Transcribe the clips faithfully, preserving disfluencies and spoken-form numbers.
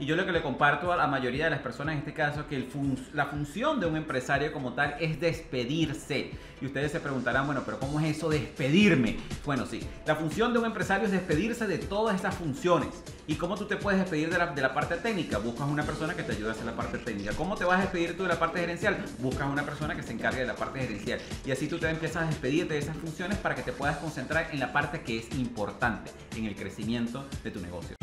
Y yo lo que le comparto a la mayoría de las personas en este caso, que el fun la función de un empresario como tal es despedirse. Y ustedes se preguntarán, bueno, pero ¿cómo es eso de despedirme? Bueno, sí, la función de un empresario es despedirse de todas estas funciones. ¿Y cómo tú te puedes despedir de la, de la parte técnica? Buscas una persona que te ayude a hacer la parte técnica. ¿Cómo te vas a despedir tú de la parte gerencial? Buscas una persona que se encargue de la parte gerencial. Y así tú te empiezas a despedirte de esas funciones para que te puedas concentrar en la parte que es importante, en el crecimiento de tu negocio.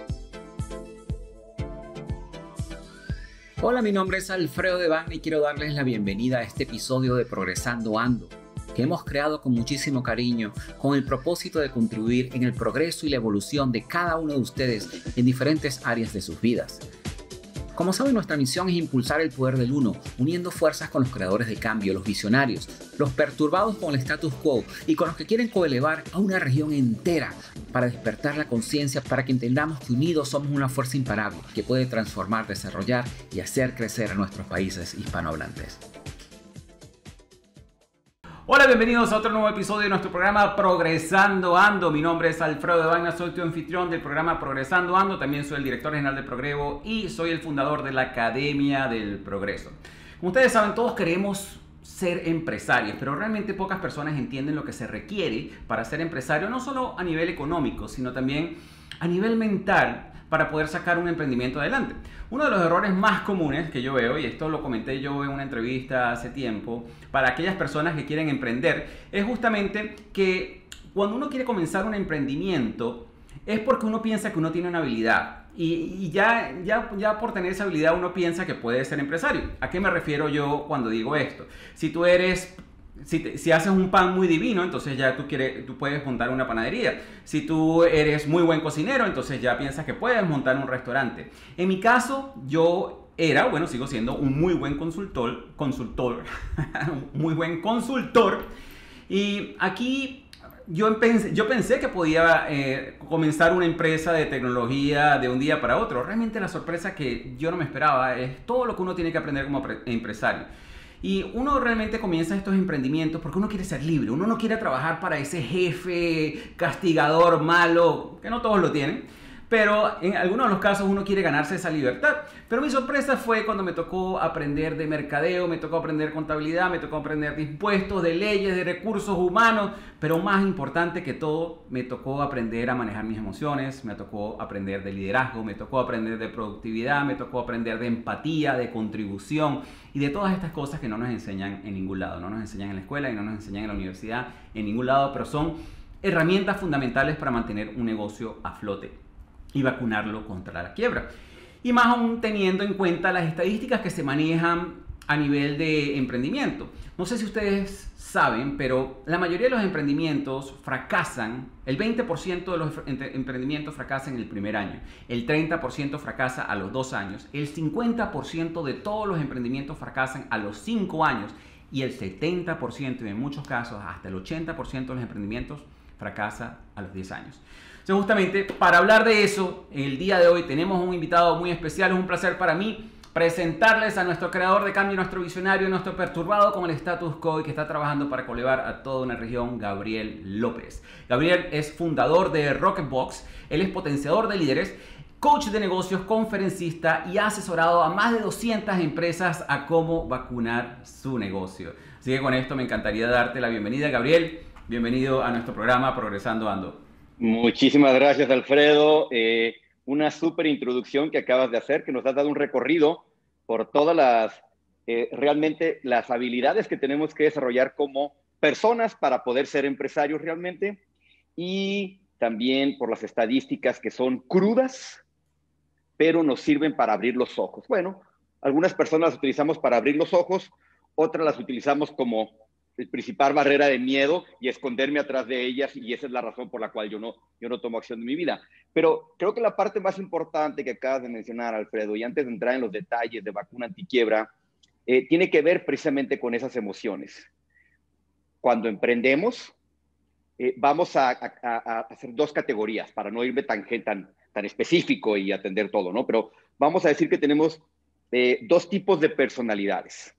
Hola, mi nombre es Alfredo Devane y quiero darles la bienvenida a este episodio de Progresando Ando, que hemos creado con muchísimo cariño, con el propósito de contribuir en el progreso y la evolución de cada uno de ustedes en diferentes áreas de sus vidas. Como saben, nuestra misión es impulsar el poder del uno, uniendo fuerzas con los creadores de cambio, los visionarios, los perturbados con el status quo y con los que quieren coelevar a una región entera para despertar la conciencia, para que entendamos que unidos somos una fuerza imparable que puede transformar, desarrollar y hacer crecer a nuestros países hispanohablantes. Hola, bienvenidos a otro nuevo episodio de nuestro programa Progresando Ando. Mi nombre es Alfredo Devane, soy tu anfitrión del programa Progresando Ando. También soy el director general de Progrevo y soy el fundador de la Academia del Progreso. Como ustedes saben, todos queremos ser empresarios, pero realmente pocas personas entienden lo que se requiere para ser empresario, no solo a nivel económico, sino también a nivel mental, para poder sacar un emprendimiento adelante. Uno de los errores más comunes que yo veo, y esto lo comenté yo en una entrevista hace tiempo, para aquellas personas que quieren emprender, es justamente que cuando uno quiere comenzar un emprendimiento, es porque uno piensa que uno tiene una habilidad. Y, y ya, ya, ya por tener esa habilidad uno piensa que puede ser empresario. ¿A qué me refiero yo cuando digo esto? Si tú eres... Si, te, si haces un pan muy divino, entonces ya tú, quieres, tú puedes montar una panadería. Si tú eres muy buen cocinero, entonces ya piensas que puedes montar un restaurante. En mi caso, yo era, bueno, sigo siendo un muy buen consultor, consultor, muy buen consultor. Y aquí yo pensé, yo pensé que podía eh, comenzar una empresa de tecnología de un día para otro. Realmente la sorpresa que yo no me esperaba es todo lo que uno tiene que aprender como empresario. Y uno realmente comienza estos emprendimientos porque uno quiere ser libre, uno no quiere trabajar para ese jefe castigador, malo, que no todos lo tienen, pero en algunos de los casos uno quiere ganarse esa libertad. Pero mi sorpresa fue cuando me tocó aprender de mercadeo, me tocó aprender contabilidad, me tocó aprender de impuestos, de leyes, de recursos humanos, pero más importante que todo, me tocó aprender a manejar mis emociones, me tocó aprender de liderazgo, me tocó aprender de productividad, me tocó aprender de empatía, de contribución y de todas estas cosas que no nos enseñan en ningún lado, no nos enseñan en la escuela y no nos enseñan en la universidad, en ningún lado, pero son herramientas fundamentales para mantener un negocio a flote y vacunarlo contra la quiebra. Y más aún teniendo en cuenta las estadísticas que se manejan a nivel de emprendimiento. No sé si ustedes saben, pero la mayoría de los emprendimientos fracasan, el veinte por ciento de los emprendimientos fracasan en el primer año, el treinta por ciento fracasa a los dos años, el cincuenta por ciento de todos los emprendimientos fracasan a los cinco años y el setenta por ciento y en muchos casos hasta el ochenta por ciento de los emprendimientos fracasa a los diez años. Entonces, justamente para hablar de eso, el día de hoy tenemos un invitado muy especial. Es un placer para mí presentarles a nuestro creador de cambio, nuestro visionario, nuestro perturbado con el status quo y que está trabajando para colevar a toda una región, Gabriel López. Gabriel es fundador de Rocketbox, él es potenciador de líderes, coach de negocios, conferencista y ha asesorado a más de doscientas empresas a cómo vacunar su negocio. Así que con esto me encantaría darte la bienvenida, Gabriel. Bienvenido a nuestro programa Progresando Ando. Muchísimas gracias, Alfredo. Eh, una súper introducción que acabas de hacer, que nos has dado un recorrido por todas las, eh, realmente las habilidades que tenemos que desarrollar como personas para poder ser empresarios realmente, y también por las estadísticas que son crudas, pero nos sirven para abrir los ojos. Bueno, algunas personas las utilizamos para abrir los ojos, otras las utilizamos como el principal barrera de miedo y esconderme atrás de ellas, y esa es la razón por la cual yo no, yo no tomo acción en mi vida. Pero creo que la parte más importante que acabas de mencionar, Alfredo, y antes de entrar en los detalles de vacuna antiquiebra, eh, tiene que ver precisamente con esas emociones. Cuando emprendemos, eh, vamos a, a, a hacer dos categorías, para no irme tan, tan, tan específico y atender todo, ¿no? Pero vamos a decir que tenemos eh, dos tipos de personalidades.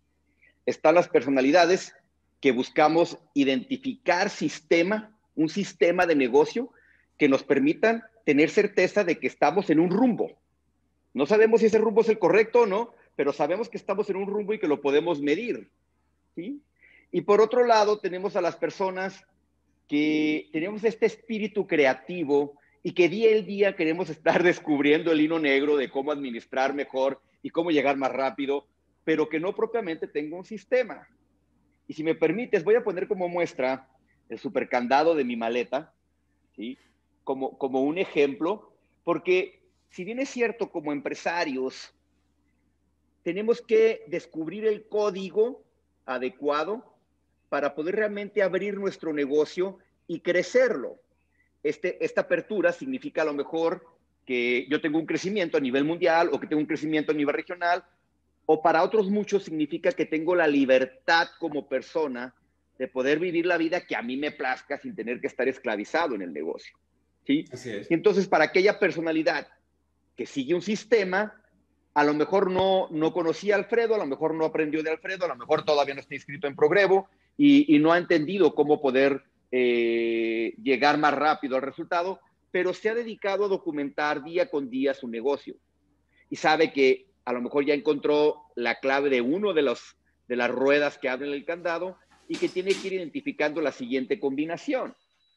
Están las personalidades que buscamos identificar sistema, un sistema de negocio que nos permitan tener certeza de que estamos en un rumbo. No sabemos si ese rumbo es el correcto o no, pero sabemos que estamos en un rumbo y que lo podemos medir, ¿sí? Y por otro lado, tenemos a las personas que tenemos este espíritu creativo y que día a día queremos estar descubriendo el hilo negro de cómo administrar mejor y cómo llegar más rápido, pero que no propiamente tenga un sistema. Y si me permites, voy a poner como muestra el supercandado de mi maleta, ¿sí? Como, como un ejemplo, porque si bien es cierto, como empresarios, tenemos que descubrir el código adecuado para poder realmente abrir nuestro negocio y crecerlo. Este, esta apertura significa a lo mejor que yo tengo un crecimiento a nivel mundial o que tengo un crecimiento a nivel regional, o para otros muchos significa que tengo la libertad como persona de poder vivir la vida que a mí me plazca sin tener que estar esclavizado en el negocio, ¿sí? Así es. Y entonces, para aquella personalidad que sigue un sistema, a lo mejor no, no conocía a Alfredo, a lo mejor no aprendió de Alfredo, a lo mejor todavía no está inscrito en Progrevo y, y no ha entendido cómo poder eh, llegar más rápido al resultado, pero se ha dedicado a documentar día con día su negocio y sabe que a lo mejor ya encontró la clave de uno de, los, de las ruedas que abren el candado y que tiene que ir identificando la siguiente combinación.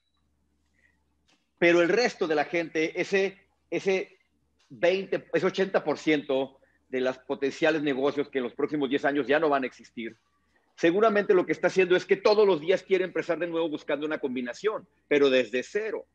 Pero el resto de la gente, ese, ese veinte, ese ochenta por ciento de los potenciales negocios que en los próximos diez años ya no van a existir, seguramente lo que está haciendo es que todos los días quiere empezar de nuevo buscando una combinación, pero desde cero.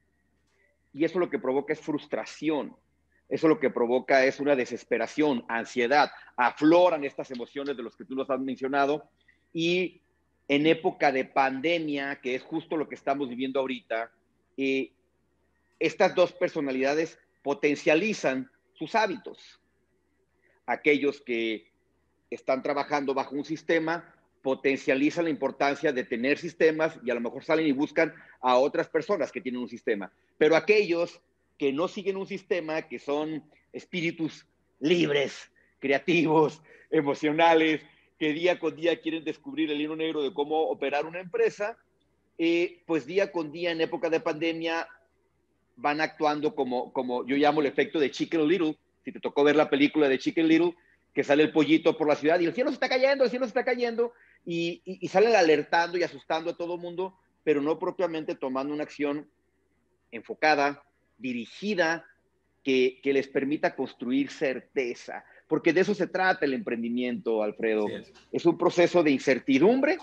Y eso lo que provoca es frustración. Eso lo que provoca es una desesperación, ansiedad. Afloran estas emociones de los que tú nos has mencionado. Y en época de pandemia, que es justo lo que estamos viviendo ahorita, eh, estas dos personalidades potencializan sus hábitos. Aquellos que están trabajando bajo un sistema potencializan la importancia de tener sistemas y a lo mejor salen y buscan a otras personas que tienen un sistema. Pero aquellos que no siguen un sistema, que son espíritus libres, creativos, emocionales, que día con día quieren descubrir el hilo negro de cómo operar una empresa, eh, pues día con día en época de pandemia van actuando como, como yo llamo el efecto de Chicken Little. Si te tocó ver la película de Chicken Little, que sale el pollito por la ciudad y el cielo se está cayendo, el cielo se está cayendo, y, y, y salen alertando y asustando a todo el mundo, pero no propiamente tomando una acción enfocada, dirigida, que, que les permita construir certeza. Porque de eso se trata el emprendimiento, Alfredo. Sí es. Es un proceso de incertidumbre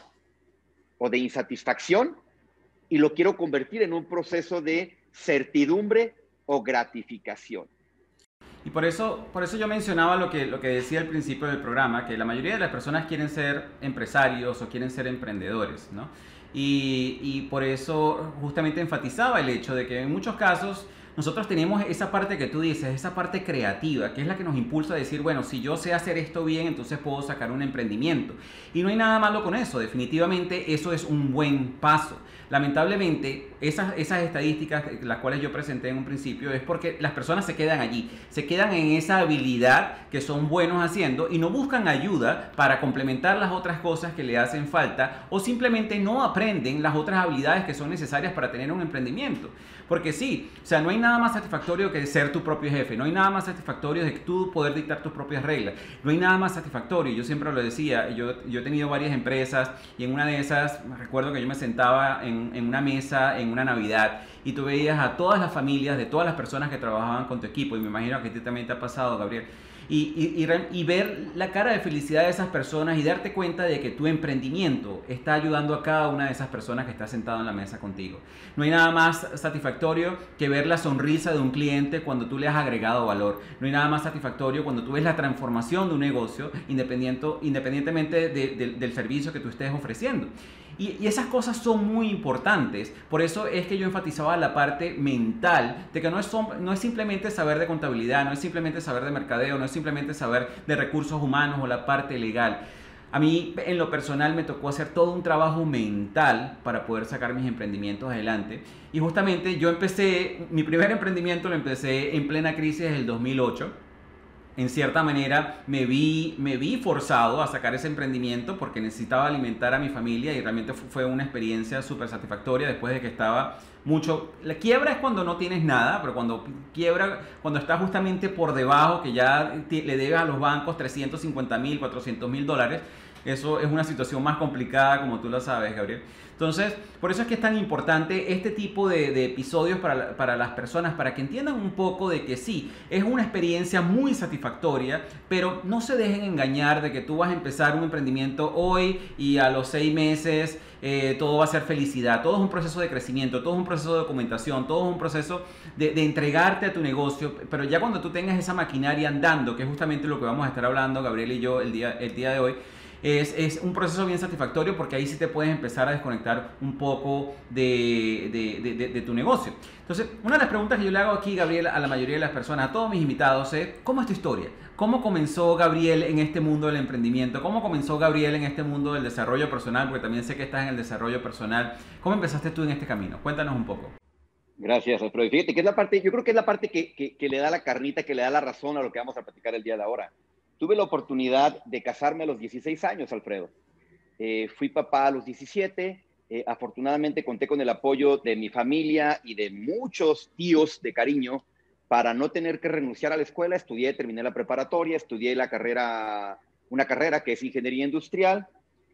o de insatisfacción y lo quiero convertir en un proceso de certidumbre o gratificación. Y por eso, por eso yo mencionaba lo que, lo que decía al principio del programa, que la mayoría de las personas quieren ser empresarios o quieren ser emprendedores, ¿no? Y, y por eso justamente enfatizaba el hecho de que en muchos casos nosotros tenemos esa parte que tú dices, esa parte creativa, que es la que nos impulsa a decir, bueno, si yo sé hacer esto bien, entonces puedo sacar un emprendimiento. Y no hay nada malo con eso, definitivamente eso es un buen paso. Lamentablemente, esas, esas estadísticas, las cuales yo presenté en un principio, es porque las personas se quedan allí, se quedan en esa habilidad que son buenos haciendo y no buscan ayuda para complementar las otras cosas que le hacen falta o simplemente no aprenden las otras habilidades que son necesarias para tener un emprendimiento. Porque sí, o sea, no hay nada más satisfactorio que ser tu propio jefe, no hay nada más satisfactorio de tú poder dictar tus propias reglas, no hay nada más satisfactorio. Yo siempre lo decía, yo, yo he tenido varias empresas y en una de esas recuerdo que yo me sentaba en, en una mesa en una Navidad y tú veías a todas las familias de todas las personas que trabajaban con tu equipo, y me imagino que a ti también te ha pasado, Gabriel. Y, y, y, y ver la cara de felicidad de esas personas y darte cuenta de que tu emprendimiento está ayudando a cada una de esas personas que está sentado en la mesa contigo. No hay nada más satisfactorio que ver la sonrisa de un cliente cuando tú le has agregado valor. No hay nada más satisfactorio cuando tú ves la transformación de un negocio independiente, independientemente de, de, del servicio que tú estés ofreciendo. Y, y esas cosas son muy importantes. Por eso es que yo enfatizaba la parte mental, de que no es, no es simplemente saber de contabilidad, no es simplemente saber de mercadeo, no es simplemente saber de recursos humanos o la parte legal. A mí, en lo personal, me tocó hacer todo un trabajo mental para poder sacar mis emprendimientos adelante. Y justamente yo empecé, mi primer emprendimiento lo empecé en plena crisis del dos mil ocho. en cierta manera me vi, me vi forzado a sacar ese emprendimiento porque necesitaba alimentar a mi familia y realmente fue una experiencia súper satisfactoria después de que estaba mucho... La quiebra es cuando no tienes nada, pero cuando quiebra, cuando estás justamente por debajo, que ya le debes a los bancos trescientos cincuenta mil, cuatrocientos mil dólares, eso es una situación más complicada, como tú lo sabes, Gabriel. Entonces, por eso es que es tan importante este tipo de, de episodios para, para las personas, para que entiendan un poco de que sí, es una experiencia muy satisfactoria, pero no se dejen engañar de que tú vas a empezar un emprendimiento hoy y a los seis meses eh, todo va a ser felicidad. Todo es un proceso de crecimiento, todo es un proceso de documentación, todo es un proceso de, de entregarte a tu negocio, pero ya cuando tú tengas esa maquinaria andando, que es justamente lo que vamos a estar hablando, Gabriel y yo, el día, el día de hoy, Es, es un proceso bien satisfactorio porque ahí sí te puedes empezar a desconectar un poco de, de, de, de, de tu negocio. Entonces, una de las preguntas que yo le hago aquí, Gabriel, a la mayoría de las personas, a todos mis invitados, es ¿cómo es tu historia? ¿Cómo comenzó Gabriel en este mundo del emprendimiento? ¿Cómo comenzó Gabriel en este mundo del desarrollo personal? Porque también sé que estás en el desarrollo personal. ¿Cómo empezaste tú en este camino? Cuéntanos un poco. Gracias, Alfredo. Fíjate que es la parte, yo creo que es la parte que, que, que le da la carnita, que le da la razón a lo que vamos a platicar el día de ahora. Tuve la oportunidad de casarme a los dieciséis años, Alfredo. Eh, fui papá a los diecisiete. Eh, afortunadamente conté con el apoyo de mi familia y de muchos tíos de cariño para no tener que renunciar a la escuela. Estudié, terminé la preparatoria, estudié la carrera, una carrera que es ingeniería industrial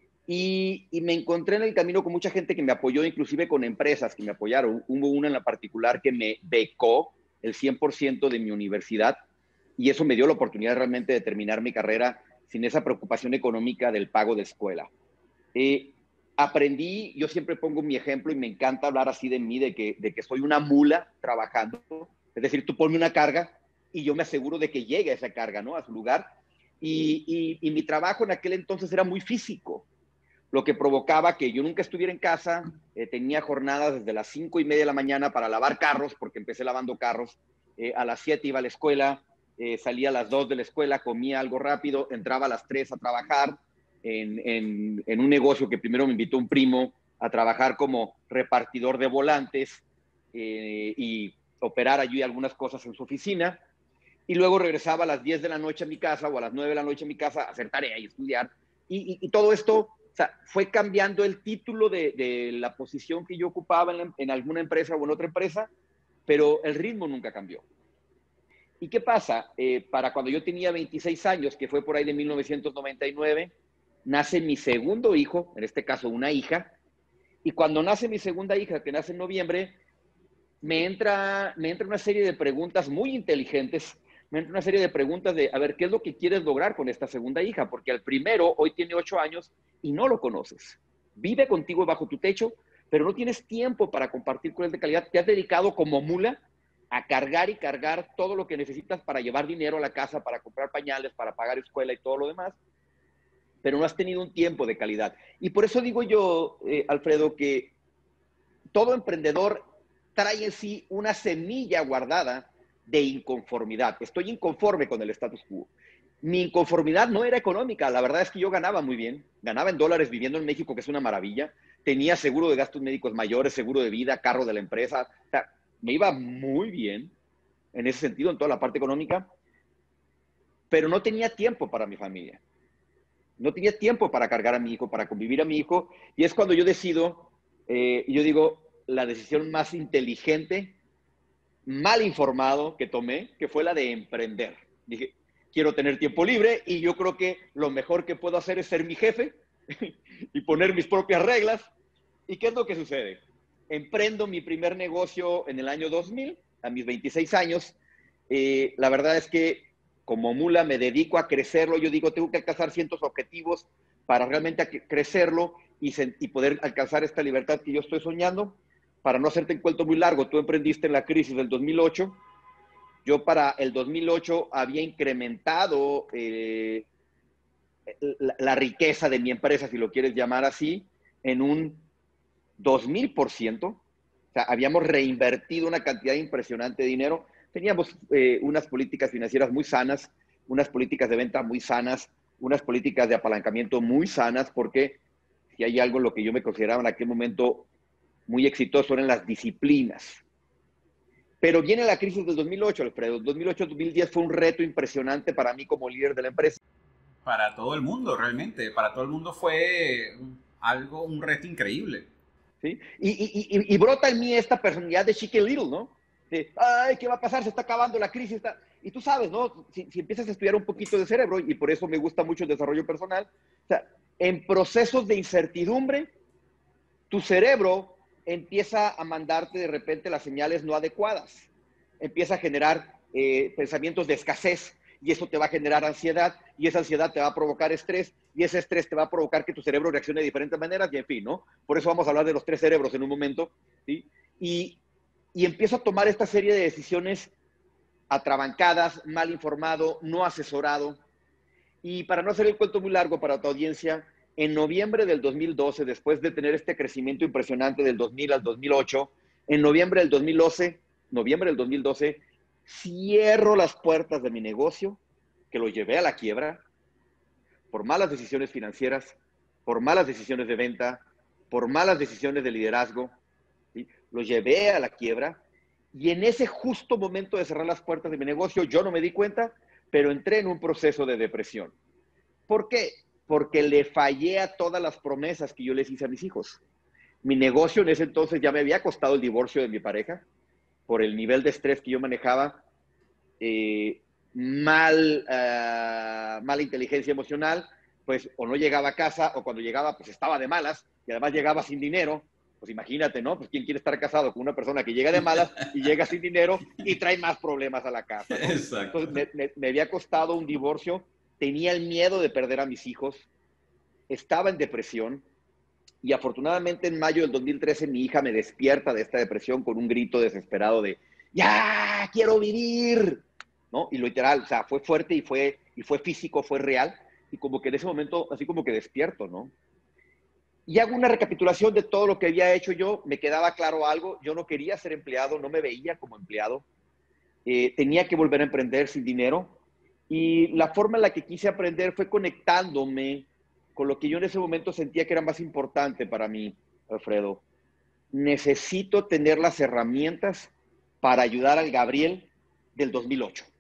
y, y me encontré en el camino con mucha gente que me apoyó, inclusive con empresas que me apoyaron. Hubo una en la particular que me becó el cien por ciento de mi universidad. Y eso me dio la oportunidad realmente de terminar mi carrera sin esa preocupación económica del pago de escuela. Eh, aprendí, yo siempre pongo mi ejemplo y me encanta hablar así de mí, de que, de que soy una mula trabajando. Es decir, tú ponme una carga y yo me aseguro de que llegue esa carga, ¿no? A su lugar. Y, y, y mi trabajo en aquel entonces era muy físico, lo que provocaba que yo nunca estuviera en casa. Eh, tenía jornadas desde las cinco y media de la mañana para lavar carros, porque empecé lavando carros. Eh, a las siete iba a la escuela. Eh, salía a las dos de la escuela, comía algo rápido, entraba a las tres a trabajar en, en, en un negocio que primero me invitó un primo a trabajar como repartidor de volantes eh, y operar allí algunas cosas en su oficina. Y luego regresaba a las diez de la noche a mi casa o a las nueve de la noche a mi casa a hacer tarea y estudiar. Y, y, y todo esto, o sea, fue cambiando el título de, de la posición que yo ocupaba en, la, en alguna empresa o en otra empresa, pero el ritmo nunca cambió. ¿Y qué pasa? Eh, para cuando yo tenía veintiséis años, que fue por ahí de mil novecientos noventa y nueve, nace mi segundo hijo, en este caso una hija, y cuando nace mi segunda hija, que nace en noviembre, me entra, me entra una serie de preguntas muy inteligentes, me entra una serie de preguntas de, a ver, ¿qué es lo que quieres lograr con esta segunda hija? Porque al primero, hoy tiene ocho años y no lo conoces. Vive contigo bajo tu techo, pero no tienes tiempo para compartir con él de calidad. Te has dedicado como mula a cargar y cargar todo lo que necesitas para llevar dinero a la casa, para comprar pañales, para pagar escuela y todo lo demás, pero no has tenido un tiempo de calidad. Y por eso digo yo, eh, Alfredo, que todo emprendedor trae en sí una semilla guardada de inconformidad. Estoy inconforme con el status quo. Mi inconformidad no era económica, la verdad es que yo ganaba muy bien, ganaba en dólares viviendo en México, que es una maravilla, tenía seguro de gastos médicos mayores, seguro de vida, carro de la empresa, o sea, me iba muy bien en ese sentido, en toda la parte económica, pero no tenía tiempo para mi familia. No tenía tiempo para cargar a mi hijo, para convivir a mi hijo, y es cuando yo decido, eh, yo digo, la decisión más inteligente, mal informado que tomé, que fue la de emprender. Dije, quiero tener tiempo libre y yo creo que lo mejor que puedo hacer es ser mi jefe y poner mis propias reglas. ¿Y qué es lo que sucede? Emprendo mi primer negocio en el año dos mil, a mis veintiséis años. Eh, la verdad es que como mula me dedico a crecerlo. Yo digo, tengo que alcanzar ciertos objetivos para realmente crecerlo y, y poder alcanzar esta libertad que yo estoy soñando. Para no hacerte un cuento muy largo, tú emprendiste en la crisis del dos mil ocho. Yo para el dos mil ocho había incrementado eh, la, la riqueza de mi empresa, si lo quieres llamar así, en un dos mil por ciento. O sea, habíamos reinvertido una cantidad impresionante de dinero. Teníamos eh, unas políticas financieras muy sanas, unas políticas de venta muy sanas, unas políticas de apalancamiento muy sanas, porque si hay algo en lo que yo me consideraba en aquel momento muy exitoso eran las disciplinas. Pero viene la crisis del dos mil ocho, Alfredo. dos mil ocho dos mil diez fue un reto impresionante para mí como líder de la empresa. Para todo el mundo, realmente. Para todo el mundo fue algo, un reto increíble. ¿Sí? Y, y, y, y brota en mí esta personalidad de Chicken Little, ¿no? De, ay, ¿qué va a pasar? Se está acabando la crisis. Está... Y tú sabes, ¿no? Si, si empiezas a estudiar un poquito de cerebro, y por eso me gusta mucho el desarrollo personal, o sea, en procesos de incertidumbre, tu cerebro empieza a mandarte de repente las señales no adecuadas. Empieza a generar eh, pensamientos de escasez, y eso te va a generar ansiedad, y esa ansiedad te va a provocar estrés, y ese estrés te va a provocar que tu cerebro reaccione de diferentes maneras, y en fin, ¿no? Por eso vamos a hablar de los tres cerebros en un momento, ¿sí? Y, y empiezo a tomar esta serie de decisiones atrabancadas, mal informado, no asesorado. Y para no hacer el cuento muy largo para tu audiencia, en noviembre del dos mil doce, después de tener este crecimiento impresionante del dos mil al dos mil ocho, en noviembre del dos mil doce, noviembre del dos mil doce, cierro las puertas de mi negocio, que lo llevé a la quiebra, por malas decisiones financieras, por malas decisiones de venta, por malas decisiones de liderazgo, ¿sí? Lo llevé a la quiebra, y en ese justo momento de cerrar las puertas de mi negocio, yo no me di cuenta, pero entré en un proceso de depresión. ¿Por qué? Porque le fallé a todas las promesas que yo les hice a mis hijos. Mi negocio en ese entonces ya me había costado el divorcio de mi pareja, por el nivel de estrés que yo manejaba, eh, mal, uh, mala inteligencia emocional, pues o no llegaba a casa, o cuando llegaba, pues estaba de malas, y además llegaba sin dinero. Pues imagínate, ¿no? Pues ¿quién quiere estar casado con una persona que llega de malas y llega sin dinero y trae más problemas a la casa, ¿no? Exacto. Entonces me, me, me había costado un divorcio, tenía el miedo de perder a mis hijos, estaba en depresión, y afortunadamente en mayo del dos mil trece mi hija me despierta de esta depresión con un grito desesperado de ¡ya, quiero vivir! ¿No? Y literal, o sea, fue fuerte y fue, y fue físico, fue real, y como que en ese momento, así como que despierto, ¿no? Y hago una recapitulación de todo lo que había hecho yo, me quedaba claro algo, yo no quería ser empleado, no me veía como empleado, eh, tenía que volver a emprender sin dinero, y la forma en la que quise aprender fue conectándome con lo que yo en ese momento sentía que era más importante para mí, Alfredo. Necesito tener las herramientas para ayudar al Gabriel del dos mil ocho.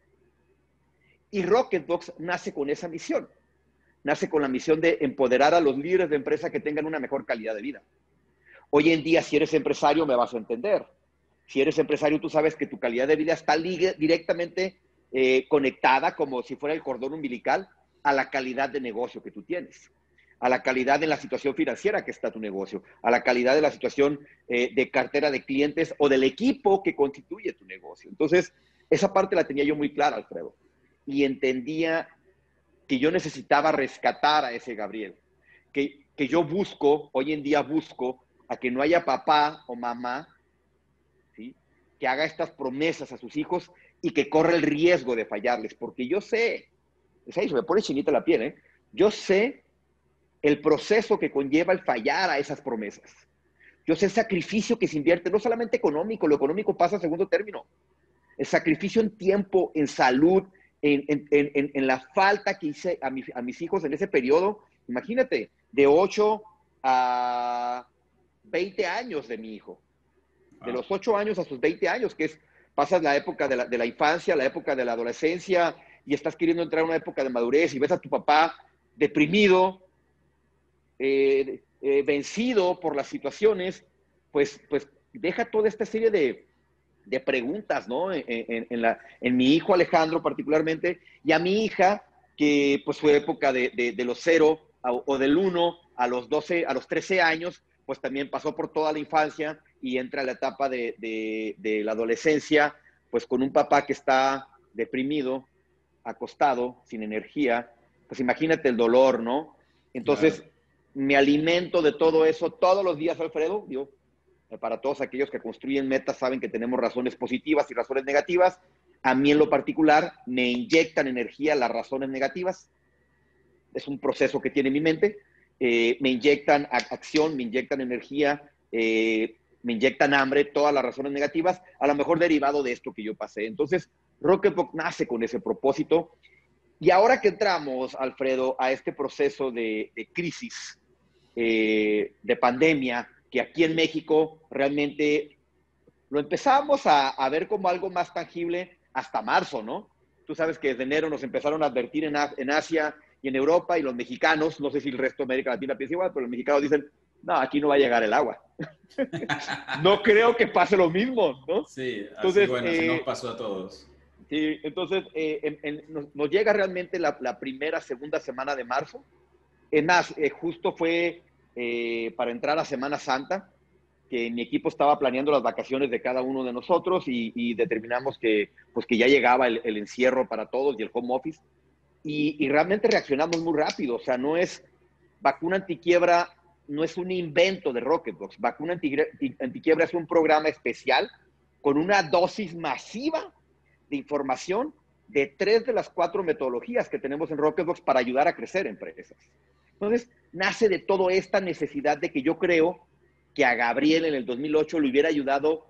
Y Rocketbox nace con esa misión. Nace con la misión de empoderar a los líderes de empresa que tengan una mejor calidad de vida. Hoy en día, si eres empresario, me vas a entender. Si eres empresario, tú sabes que tu calidad de vida está directamente eh, conectada, como si fuera el cordón umbilical, a la calidad de negocio que tú tienes, a la calidad de la situación financiera que está tu negocio, a la calidad de la situación eh, de cartera de clientes o del equipo que constituye tu negocio. Entonces, esa parte la tenía yo muy clara, Alfredo, y entendía que yo necesitaba rescatar a ese Gabriel, que, que yo busco, hoy en día busco, a que no haya papá o mamá, ¿sí?, que haga estas promesas a sus hijos y que corra el riesgo de fallarles, porque yo sé, se me pone chinita la piel, ¿eh? Yo sé el proceso que conlleva el fallar a esas promesas. Yo sé el sacrificio que se invierte, no solamente económico, lo económico pasa a segundo término. El sacrificio en tiempo, en salud, en, en, en, en la falta que hice a, mi, a mis hijos en ese periodo. Imagínate, de ocho a veinte años de mi hijo. De los ocho años a sus veinte años, que es, pasas la época de la, de la infancia, la época de la adolescencia, y estás queriendo entrar a una época de madurez, y ves a tu papá deprimido, eh, eh, vencido por las situaciones, pues, pues deja toda esta serie de, de preguntas, ¿no? En, en, en, la, en mi hijo Alejandro particularmente, y a mi hija, que pues fue época de, de, de los cero a, o del uno a los doce, a los trece años, pues también pasó por toda la infancia y entra a la etapa de, de, de la adolescencia, pues con un papá que está deprimido, acostado, sin energía. Pues imagínate el dolor, ¿no? Entonces, claro, me alimento de todo eso todos los días, Alfredo. Yo, para todos aquellos que construyen metas, saben que tenemos razones positivas y razones negativas. A mí en lo particular me inyectan energía las razones negativas. Es un proceso que tiene mi mente. Eh, me inyectan acción, me inyectan energía, eh, me inyectan hambre, todas las razones negativas, a lo mejor derivado de esto que yo pasé. Entonces, Rocketbox nace con ese propósito. Y ahora que entramos, Alfredo, a este proceso de, de crisis, eh, de pandemia, que aquí en México realmente lo empezamos a, a ver como algo más tangible hasta marzo, ¿no? Tú sabes que desde enero nos empezaron a advertir en, en Asia y en Europa, y los mexicanos, no sé si el resto de América Latina piensa igual, pero los mexicanos dicen, no, aquí no va a llegar el agua. No creo que pase lo mismo, ¿no? Sí, así, entonces, bueno, eh, así nos pasó a todos. Sí, entonces eh, en, en, nos, nos llega realmente la, la primera, segunda semana de marzo. Es más, eh, justo fue eh, para entrar a Semana Santa, que mi equipo estaba planeando las vacaciones de cada uno de nosotros y, y determinamos que, pues, que ya llegaba el, el encierro para todos y el home office. Y, y realmente reaccionamos muy rápido. O sea, no es vacuna antiquiebra, no es un invento de Rocketbox. Vacuna antiquiebra es un programa especial con una dosis masiva de información de tres de las cuatro metodologías que tenemos en Rocketbox para ayudar a crecer empresas. Entonces, nace de toda esta necesidad de que yo creo que a Gabriel en el dos mil ocho le hubiera ayudado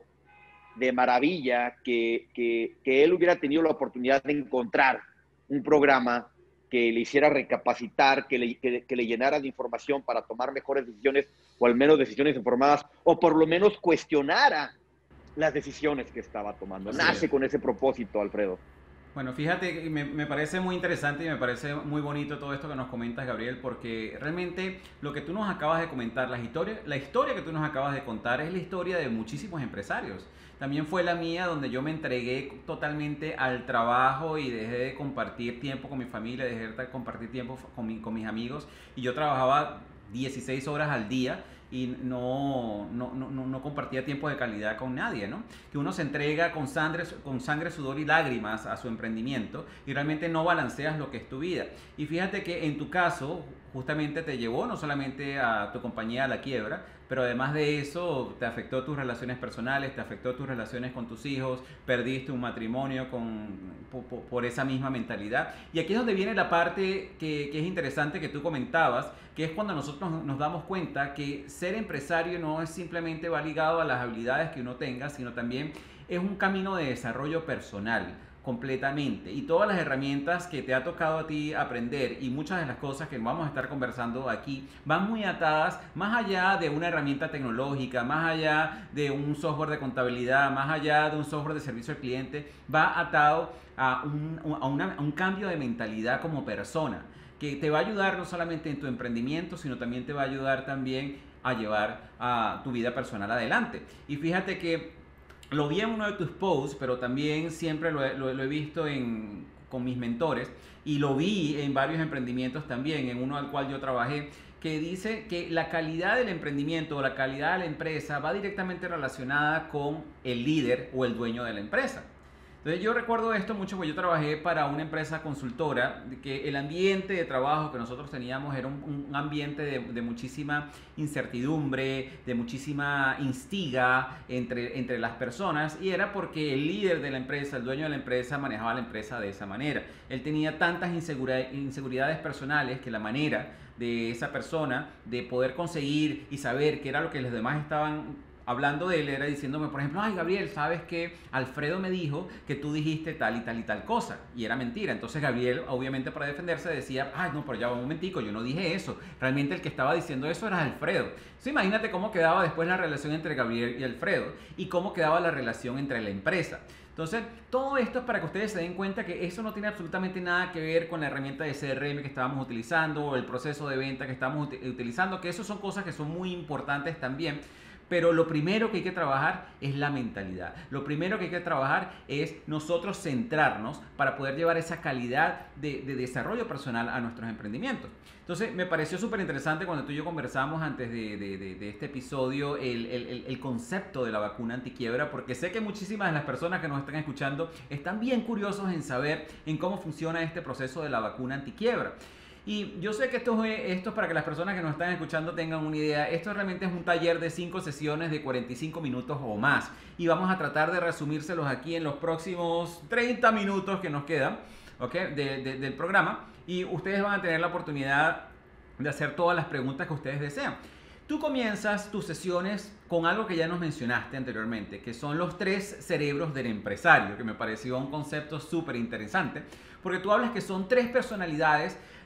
de maravilla que, que, que él hubiera tenido la oportunidad de encontrar un programa que le hiciera recapacitar, que le, que, que le llenara de información para tomar mejores decisiones, o al menos decisiones informadas, o por lo menos cuestionara las decisiones que estaba tomando. Así Nace es. Con ese propósito, Alfredo. Bueno, fíjate que me, me parece muy interesante y me parece muy bonito todo esto que nos comentas, Gabriel, porque realmente lo que tú nos acabas de comentar, la historia, la historia que tú nos acabas de contar es la historia de muchísimos empresarios. También fue la mía, donde yo me entregué totalmente al trabajo y dejé de compartir tiempo con mi familia, dejé de compartir tiempo con, mi, con mis amigos, y yo trabajaba dieciséis horas al día y no, no, no, no compartía tiempo de calidad con nadie, ¿no? Que uno se entrega con sangre, con sangre, sudor y lágrimas a su emprendimiento y realmente no balanceas lo que es tu vida. Y fíjate que en tu caso justamente te llevó no solamente a tu compañía a la quiebra, pero además de eso te afectó tus relaciones personales, te afectó tus relaciones con tus hijos, perdiste un matrimonio con, por, por esa misma mentalidad. Y aquí es donde viene la parte que, que es interesante que tú comentabas, que es cuando nosotros nos damos cuenta que ser empresario no es simplemente va ligado a las habilidades que uno tenga, sino también es un camino de desarrollo personal completamente, y todas las herramientas que te ha tocado a ti aprender y muchas de las cosas que vamos a estar conversando aquí van muy atadas más allá de una herramienta tecnológica, más allá de un software de contabilidad, más allá de un software de servicio al cliente, va atado a un, a una, a un cambio de mentalidad como persona, que te va a ayudar no solamente en tu emprendimiento, sino también te va a ayudar también a llevar a tu vida personal adelante. Y fíjate que lo vi en uno de tus posts, pero también siempre lo he, lo, lo he visto en, con mis mentores, y lo vi en varios emprendimientos también, en uno al cual yo trabajé, que dice que la calidad del emprendimiento o la calidad de la empresa va directamente relacionada con el líder o el dueño de la empresa. Entonces yo recuerdo esto mucho porque yo trabajé para una empresa consultora, que el ambiente de trabajo que nosotros teníamos era un, un ambiente de, de muchísima incertidumbre, de muchísima instiga entre, entre las personas, y era porque el líder de la empresa, el dueño de la empresa, manejaba la empresa de esa manera. Él tenía tantas insegura, inseguridades personales que la manera de esa persona de poder conseguir y saber qué era lo que los demás estaban hablando de él era diciéndome, por ejemplo, ay Gabriel, ¿sabes qué? Alfredo me dijo que tú dijiste tal y tal y tal cosa, y era mentira. Entonces Gabriel, obviamente para defenderse, decía, ay no, pero ya un momentico, yo no dije eso, realmente el que estaba diciendo eso era Alfredo. Entonces imagínate cómo quedaba después la relación entre Gabriel y Alfredo, y cómo quedaba la relación entre la empresa. Entonces, todo esto es para que ustedes se den cuenta que eso no tiene absolutamente nada que ver con la herramienta de C R M que estábamos utilizando o el proceso de venta que estamos utilizando, que eso son cosas que son muy importantes también. Pero lo primero que hay que trabajar es la mentalidad. Lo primero que hay que trabajar es nosotros centrarnos para poder llevar esa calidad de, de desarrollo personal a nuestros emprendimientos. Entonces, me pareció súper interesante cuando tú y yo conversamos antes de, de, de, de este episodio el, el, el concepto de la vacuna antiquiebra, porque sé que muchísimas de las personas que nos están escuchando están bien curiosos en saber en cómo funciona este proceso de la vacuna antiquiebra. Y yo sé que esto es, esto es para que las personas que nos están escuchando tengan una idea. Esto realmente es un taller de cinco sesiones de cuarenta y cinco minutos o más. Y vamos a tratar de resumírselos aquí en los próximos treinta minutos que nos quedan, ¿ok? de, de, del programa. Y ustedes van a tener la oportunidad de hacer todas las preguntas que ustedes desean. Tú comienzas tus sesiones con algo que ya nos mencionaste anteriormente, que son los tres cerebros del empresario, que me pareció un concepto súper interesante, porque tú hablas que son tres personalidades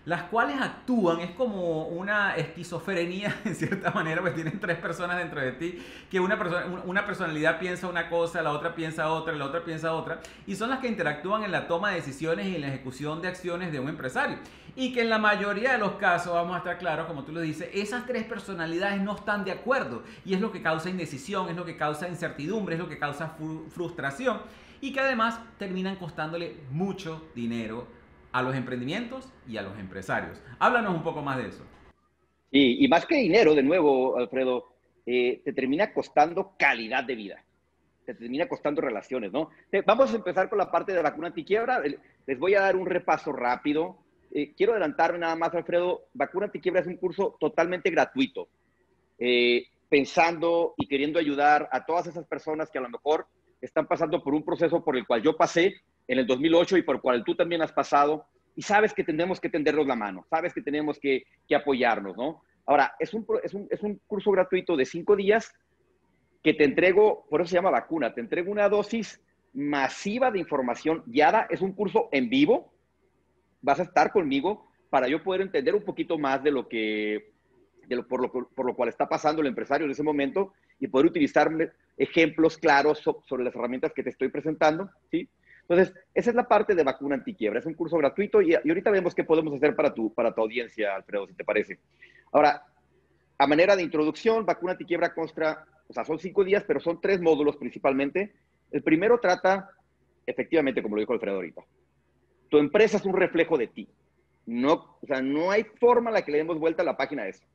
las cuales actúan, es como una esquizofrenia en cierta manera, pues tienen tres personas dentro de ti, que una, persona, una personalidad piensa una cosa, la otra piensa otra, la otra piensa otra, y son las que interactúan en la toma de decisiones y en la ejecución de acciones de un empresario. Y que en la mayoría de los casos, vamos a estar claros, como tú lo dices, esas tres personalidades no están de acuerdo, y es lo que causa indecisión, es lo que causa incertidumbre, es lo que causa fru- frustración, y que además terminan costándole mucho dinero a los emprendimientos y a los empresarios. Háblanos un poco más de eso. Y, y más que dinero, de nuevo, Alfredo, eh, te termina costando calidad de vida. Te termina costando relaciones, ¿no? Eh, vamos a empezar con la parte de vacuna antiquiebra. Les voy a dar un repaso rápido. Eh, quiero adelantarme nada más, Alfredo. Vacuna antiquiebra es un curso totalmente gratuito. Eh, pensando y queriendo ayudar a todas esas personas que a lo mejor están pasando por un proceso por el cual yo pasé en el dos mil ocho y por el cual tú también has pasado, y sabes que tenemos que tendernos la mano, sabes que tenemos que, que apoyarnos, ¿no? Ahora, es un, es, un, es un curso gratuito de cinco días que te entrego, por eso se llama vacuna, te entrego una dosis masiva de información guiada, es un curso en vivo, vas a estar conmigo para yo poder entender un poquito más de lo que, de lo, por, lo, por lo cual está pasando el empresario en ese momento y poder utilizar ejemplos claros sobre las herramientas que te estoy presentando, ¿sí? Entonces, esa es la parte de vacuna antiquiebra. Es un curso gratuito y, y ahorita vemos qué podemos hacer para tu, para tu audiencia, Alfredo, si te parece. Ahora, a manera de introducción, vacuna antiquiebra consta, o sea, son cinco días, pero son tres módulos principalmente. El primero trata, efectivamente, como lo dijo Alfredo ahorita, tu empresa es un reflejo de ti. No, o sea, no hay forma en la que le demos vuelta a la página de eso.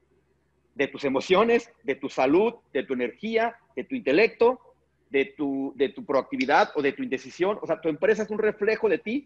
De tus emociones, de tu salud, de tu energía, de tu intelecto, de tu, de tu proactividad o de tu indecisión. O sea, tu empresa es un reflejo de ti.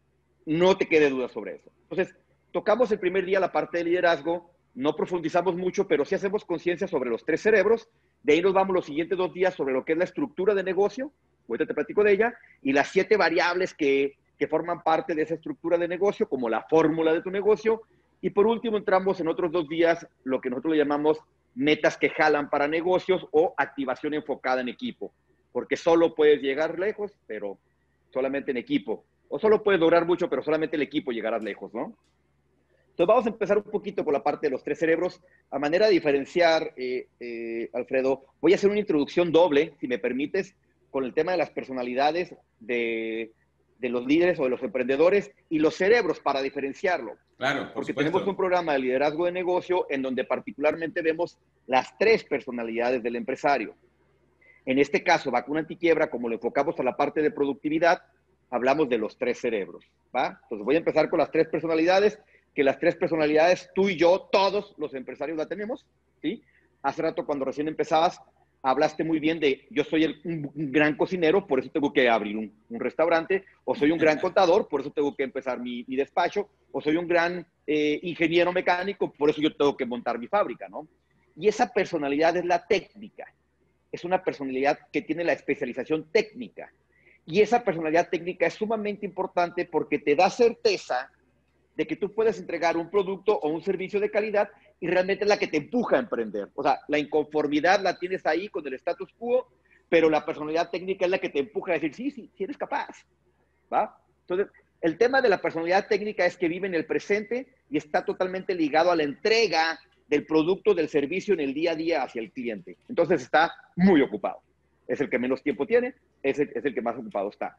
No te quede duda sobre eso. Entonces, tocamos el primer día la parte de liderazgo, no profundizamos mucho, pero sí hacemos conciencia sobre los tres cerebros. De ahí nos vamos los siguientes dos días sobre lo que es la estructura de negocio, ahorita te platico de ella, y las siete variables que, que forman parte de esa estructura de negocio, como la fórmula de tu negocio. Y por último entramos en otros dos días lo que nosotros le llamamos metas que jalan para negocios o activación enfocada en equipo, porque solo puedes llegar lejos, pero solamente en equipo. O solo puedes lograr mucho, pero solamente el equipo llegarás lejos, ¿no? Entonces vamos a empezar un poquito por la parte de los tres cerebros. A manera de diferenciar, eh, eh, Alfredo, voy a hacer una introducción doble, si me permites, con el tema de las personalidades de, de los líderes o de los emprendedores y los cerebros para diferenciarlo. Claro, por Porque supuesto. tenemos un programa de liderazgo de negocio en donde particularmente vemos las tres personalidades del empresario. En este caso, vacuna antiquiebra, como lo enfocamos a la parte de productividad, hablamos de los tres cerebros, ¿va? Entonces voy a empezar con las tres personalidades, que las tres personalidades, tú y yo, todos los empresarios la tenemos, ¿sí? Hace rato cuando recién empezabas, hablaste muy bien de, yo soy el, un, un gran cocinero, por eso tengo que abrir un, un restaurante, o soy un gran contador, por eso tengo que empezar mi, mi despacho, o soy un gran eh, ingeniero mecánico, por eso yo tengo que montar mi fábrica, ¿no? Y esa personalidad es la técnica, es una personalidad que tiene la especialización técnica, y esa personalidad técnica es sumamente importante porque te da certeza de que tú puedes entregar un producto o un servicio de calidad y realmente es la que te empuja a emprender. O sea, la inconformidad la tienes ahí con el status quo, pero la personalidad técnica es la que te empuja a decir, sí, sí, sí eres capaz, ¿va? Entonces, el tema de la personalidad técnica es que vive en el presente y está totalmente ligado a la entrega del producto, del servicio en el día a día hacia el cliente. Entonces, está muy ocupado. Es el que menos tiempo tiene, es el, es el que más ocupado está.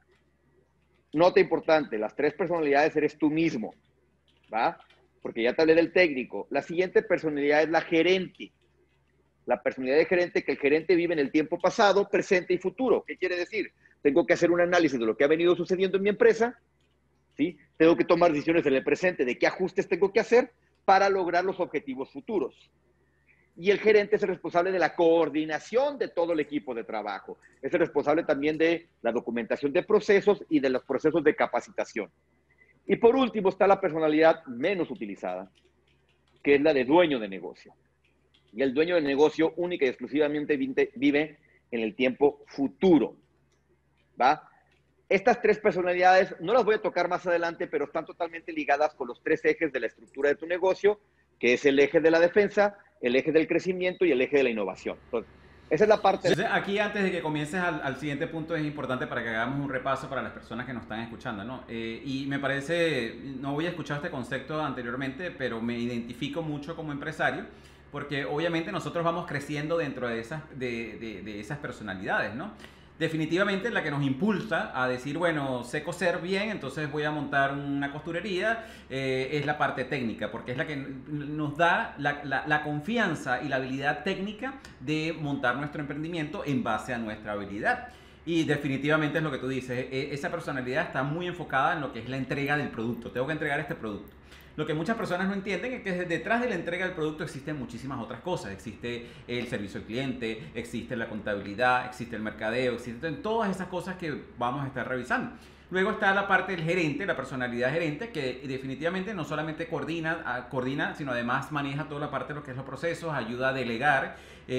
Nota importante, las tres personalidades eres tú mismo, ¿va? Porque ya te hablé del técnico. La siguiente personalidad es la gerente. La personalidad de gerente, que el gerente vive en el tiempo pasado, presente y futuro. ¿Qué quiere decir? Tengo que hacer un análisis de lo que ha venido sucediendo en mi empresa, ¿sí? Tengo que tomar decisiones en el presente de qué ajustes tengo que hacer para lograr los objetivos futuros. Y el gerente es el responsable de la coordinación de todo el equipo de trabajo. Es el responsable también de la documentación de procesos y de los procesos de capacitación. Y por último está la personalidad menos utilizada, que es la de dueño de negocio. Y el dueño de negocio única y exclusivamente vive en el tiempo futuro, ¿va? Estas tres personalidades no las voy a tocar más adelante, pero están totalmente ligadas con los tres ejes de la estructura de tu negocio, que es el eje de la defensa, el eje del crecimiento y el eje de la innovación. Entonces, Esa es la parte. Entonces, aquí antes de que comiences al, al siguiente punto es importante para que hagamos un repaso para las personas que nos están escuchando, ¿no? Eh, y me parece, no había escuchado este concepto anteriormente, pero me identifico mucho como empresario, porque obviamente nosotros vamos creciendo dentro de esas, de, de, de esas personalidades, ¿no? Definitivamente la que nos impulsa a decir, bueno, sé coser bien, entonces voy a montar una costurería, eh, es la parte técnica, porque es la que nos da la, la, la confianza y la habilidad técnica de montar nuestro emprendimiento en base a nuestra habilidad. Y definitivamente es lo que tú dices, esa personalidad está muy enfocada en lo que es la entrega del producto. Tengo que entregar este producto. Lo que muchas personas no entienden es que detrás de la entrega del producto existen muchísimas otras cosas. Existe el servicio al cliente, existe la contabilidad, existe el mercadeo, existen todas esas cosas que vamos a estar revisando. Luego está la parte del gerente, la personalidad gerente, que definitivamente no solamente coordina, coordina sino además maneja toda la parte de lo que es los procesos, ayuda a delegar,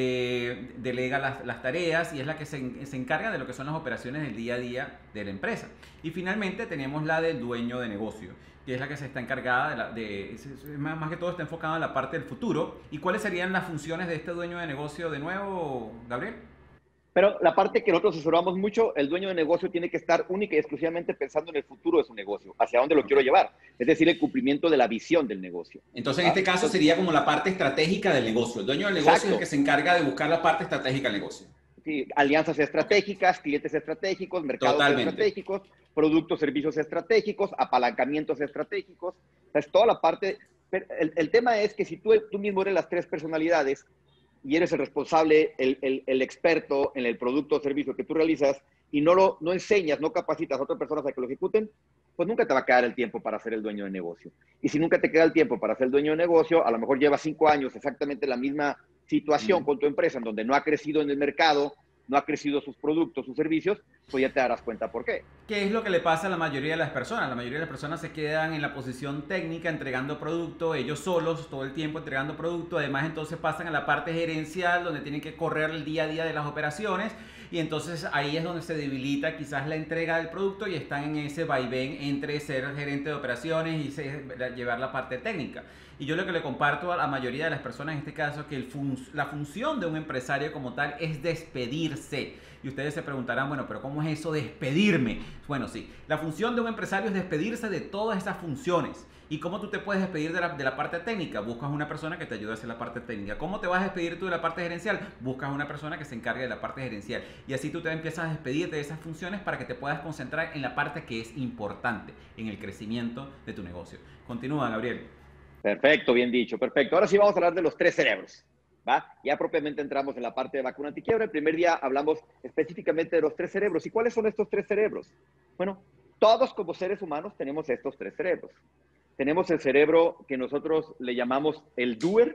eh, delega las, las tareas y es la que se, se encarga de lo que son las operaciones del día a día de la empresa. Y finalmente tenemos la del dueño de negocio, que es la que se está encargada de, la, de más, más que todo está enfocada en la parte del futuro. ¿Y cuáles serían las funciones de este dueño de negocio de nuevo, Gabriel? Pero la parte que nosotros asesoramos mucho, el dueño de negocio tiene que estar única y exclusivamente pensando en el futuro de su negocio, hacia dónde lo okay. quiero llevar, es decir, el cumplimiento de la visión del negocio. Entonces, en este caso sería como la parte estratégica del negocio. El dueño del negocio Exacto. es el que se encarga de buscar la parte estratégica del negocio. Sí, alianzas estratégicas, clientes estratégicos, mercados Totalmente. estratégicos, productos, servicios estratégicos, apalancamientos estratégicos. O sea, es toda la parte. El, el tema es que si tú, tú mismo eres las tres personalidades y eres el responsable, el, el, el experto en el producto o servicio que tú realizas y no lo no enseñas, no capacitas a otras personas a que lo ejecuten, pues nunca te va a quedar el tiempo para ser el dueño de negocio. Y si nunca te queda el tiempo para ser el dueño de negocio, a lo mejor llevas cinco años exactamente la misma situación con tu empresa en donde no ha crecido en el mercado, no ha crecido sus productos, sus servicios, pues ya te darás cuenta por qué. ¿Qué es lo que le pasa a la mayoría de las personas? La mayoría de las personas se quedan en la posición técnica entregando producto, ellos solos todo el tiempo entregando producto, además entonces pasan a la parte gerencial donde tienen que correr el día a día de las operaciones y entonces ahí es donde se debilita quizás la entrega del producto y están en ese vaivén entre ser gerente de operaciones y ser, llevar la parte técnica. Y yo lo que le comparto a la mayoría de las personas en este caso es que el fun la función de un empresario como tal es despedirse. Y ustedes se preguntarán, bueno, pero ¿cómo es eso de despedirme? Bueno, sí, la función de un empresario es despedirse de todas esas funciones. ¿Y cómo tú te puedes despedir de la, de la parte técnica? Buscas una persona que te ayude a hacer la parte técnica. ¿Cómo te vas a despedir tú de la parte gerencial? Buscas una persona que se encargue de la parte gerencial. Y así tú te empiezas a despedir de esas funciones para que te puedas concentrar en la parte que es importante, en el crecimiento de tu negocio. Continúa, Gabriel. Perfecto, bien dicho, perfecto. Ahora sí vamos a hablar de los tres cerebros, ¿va? Ya propiamente entramos en la parte de vacuna antiquiebra. El primer día hablamos específicamente de los tres cerebros. ¿Y cuáles son estos tres cerebros? Bueno, todos como seres humanos tenemos estos tres cerebros. Tenemos el cerebro que nosotros le llamamos el doer,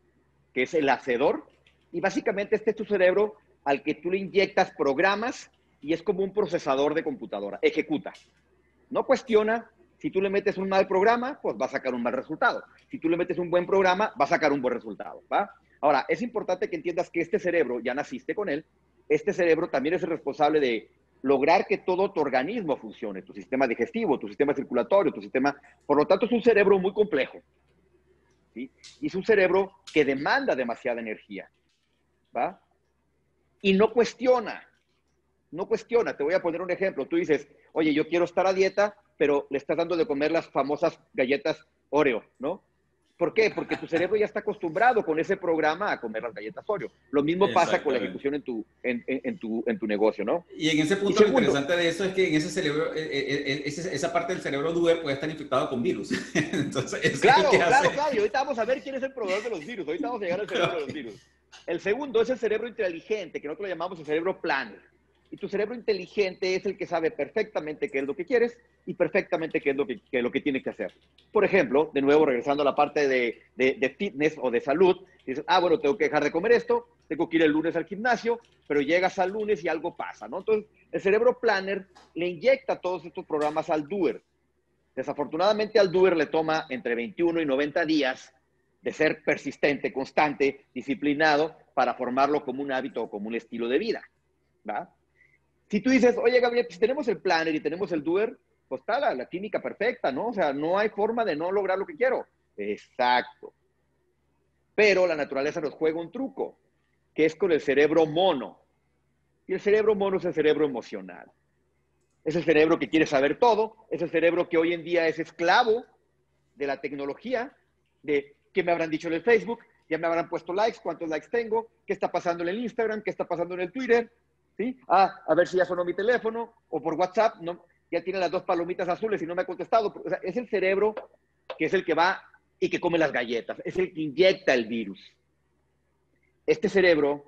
que es el hacedor. Y básicamente este es tu cerebro al que tú le inyectas programas y es como un procesador de computadora. Ejecuta. No cuestiona. Si tú le metes un mal programa, pues va a sacar un mal resultado. Si tú le metes un buen programa, va a sacar un buen resultado, ¿va? Ahora, es importante que entiendas que este cerebro, ya naciste con él, este cerebro también es el responsable de lograr que todo tu organismo funcione, tu sistema digestivo, tu sistema circulatorio, tu sistema... Por lo tanto, es un cerebro muy complejo, ¿sí? Y es un cerebro que demanda demasiada energía, ¿va? Y no cuestiona, no cuestiona. Te voy a poner un ejemplo. Tú dices, oye, yo quiero estar a dieta, pero le estás dando de comer las famosas galletas Oreo, ¿no? ¿Por qué? Porque tu cerebro ya está acostumbrado con ese programa a comer las galletas Oreo. Lo mismo pasa con la ejecución en tu, en, en, en tu, en tu negocio, ¿no? Y en ese punto segundo, lo interesante de eso es que en ese cerebro, eh, eh, esa, esa parte del cerebro doer puede estar infectado con virus. Entonces, eso claro, es que claro, hace... claro. Y ahorita vamos a ver quién es el proveedor de los virus. Ahorita vamos a llegar al cerebro de los virus. El segundo es el cerebro inteligente, que nosotros lo llamamos el cerebro planner. Y tu cerebro inteligente es el que sabe perfectamente qué es lo que quieres y perfectamente qué es lo que, qué es lo que tiene que hacer. Por ejemplo, de nuevo, regresando a la parte de, de, de fitness o de salud, dices, ah, bueno, tengo que dejar de comer esto, tengo que ir el lunes al gimnasio, pero llegas al lunes y algo pasa, ¿no? Entonces, el cerebro planner le inyecta todos estos programas al doer. Desafortunadamente, al doer le toma entre veintiuno y noventa días de ser persistente, constante, disciplinado, para formarlo como un hábito o como un estilo de vida, ¿va? Si tú dices, oye, Gabriel, si tenemos el planner y tenemos el doer, pues está la, la química perfecta, ¿no? O sea, no hay forma de no lograr lo que quiero. Exacto. Pero la naturaleza nos juega un truco. que es con el cerebro mono. Y el cerebro mono es el cerebro emocional. Es el cerebro que quiere saber todo, es el cerebro que hoy en día es esclavo de la tecnología, de qué me habrán dicho en el Facebook, ya me habrán puesto likes, cuántos likes tengo, qué está pasando en el Instagram, qué está pasando en el Twitter, ¿sí? Ah, a ver si ya sonó mi teléfono, o por WhatsApp, no, ya tiene las dos palomitas azules y no me ha contestado. O sea, es el cerebro que es el que va y que come las galletas, es el que inyecta el virus. Este cerebro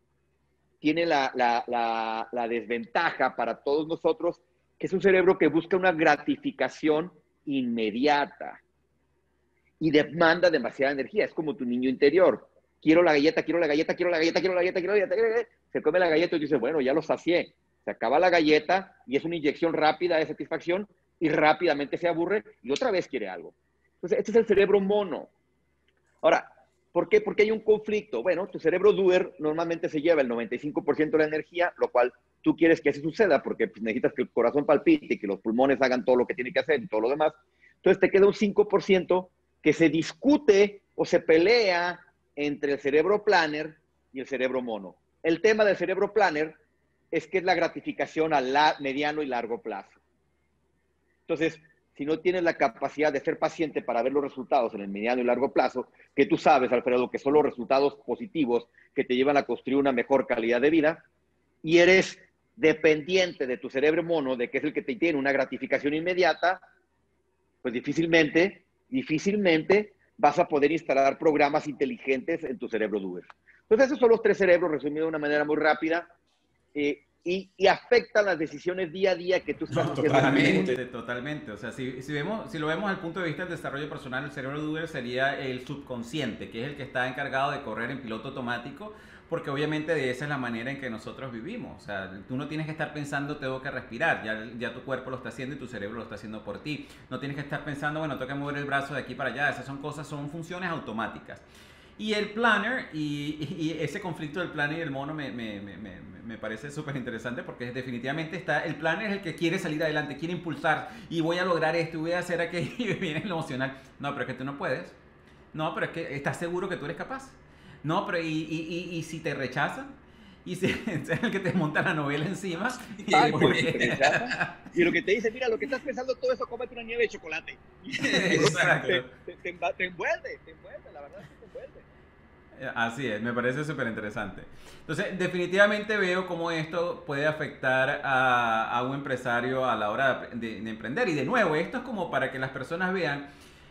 tiene la, la, la, la desventaja para todos nosotros, que es un cerebro que busca una gratificación inmediata y demanda demasiada energía. Es como tu niño interior. Quiero la galleta, quiero la galleta, quiero la galleta, quiero la galleta, quiero la galleta. Quiero la galleta. Se come la galleta y dice, bueno, ya lo sacié. Se acaba la galleta y es una inyección rápida de satisfacción y rápidamente se aburre y otra vez quiere algo. Entonces, este es el cerebro mono. Ahora, ¿por qué? Porque hay un conflicto. Bueno, tu cerebro doer normalmente se lleva el noventa y cinco por ciento de la energía, lo cual tú quieres que así suceda porque pues, necesitas que el corazón palpite y que los pulmones hagan todo lo que tiene que hacer y todo lo demás. Entonces te queda un cinco por ciento que se discute o se pelea entre el cerebro planner y el cerebro mono. El tema del cerebro planner es que es la gratificación a la, mediano y largo plazo. Entonces, si no tienes la capacidad de ser paciente para ver los resultados en el mediano y largo plazo, que tú sabes, Alfredo, que son los resultados positivos que te llevan a construir una mejor calidad de vida, y eres dependiente de tu cerebro mono, de que es el que te tiene una gratificación inmediata, pues difícilmente, difícilmente vas a poder instalar programas inteligentes en tu cerebro doer. Entonces, esos son los tres cerebros, resumido de una manera muy rápida. Eh, Y, y afectan las decisiones día a día que tú estás no, haciendo. Totalmente, totalmente. O sea, si, si, vemos, si lo vemos al punto de vista del desarrollo personal, el cerebro doer sería el subconsciente, que es el que está encargado de correr en piloto automático, porque obviamente de esa es la manera en que nosotros vivimos. O sea, tú no tienes que estar pensando, tengo que respirar, ya, ya tu cuerpo lo está haciendo y tu cerebro lo está haciendo por ti. No tienes que estar pensando, bueno, tengo que mover el brazo de aquí para allá. Esas son cosas, son funciones automáticas. Y el planner, y, y ese conflicto del planner y el mono me, me, me, me, me parece súper interesante porque definitivamente está, el planner es el que quiere salir adelante, quiere impulsar y voy a lograr esto y voy a hacer aquello y viene lo emocional. No, pero es que tú no puedes. No, pero es que estás seguro que tú eres capaz. No, pero y, y, y, y si te rechazan y si es el que te monta la novela encima. Ah, y, porque... y lo que te dice, mira, lo que estás pensando todo eso, cómete una nieve de chocolate. Exacto. Te, te, te, te envuelve, te envuelve, la verdad es que te envuelve. Así es, me parece súper interesante. Entonces, definitivamente veo cómo esto puede afectar a, a un empresario a la hora de, de emprender. Y de nuevo, esto es como para que las personas vean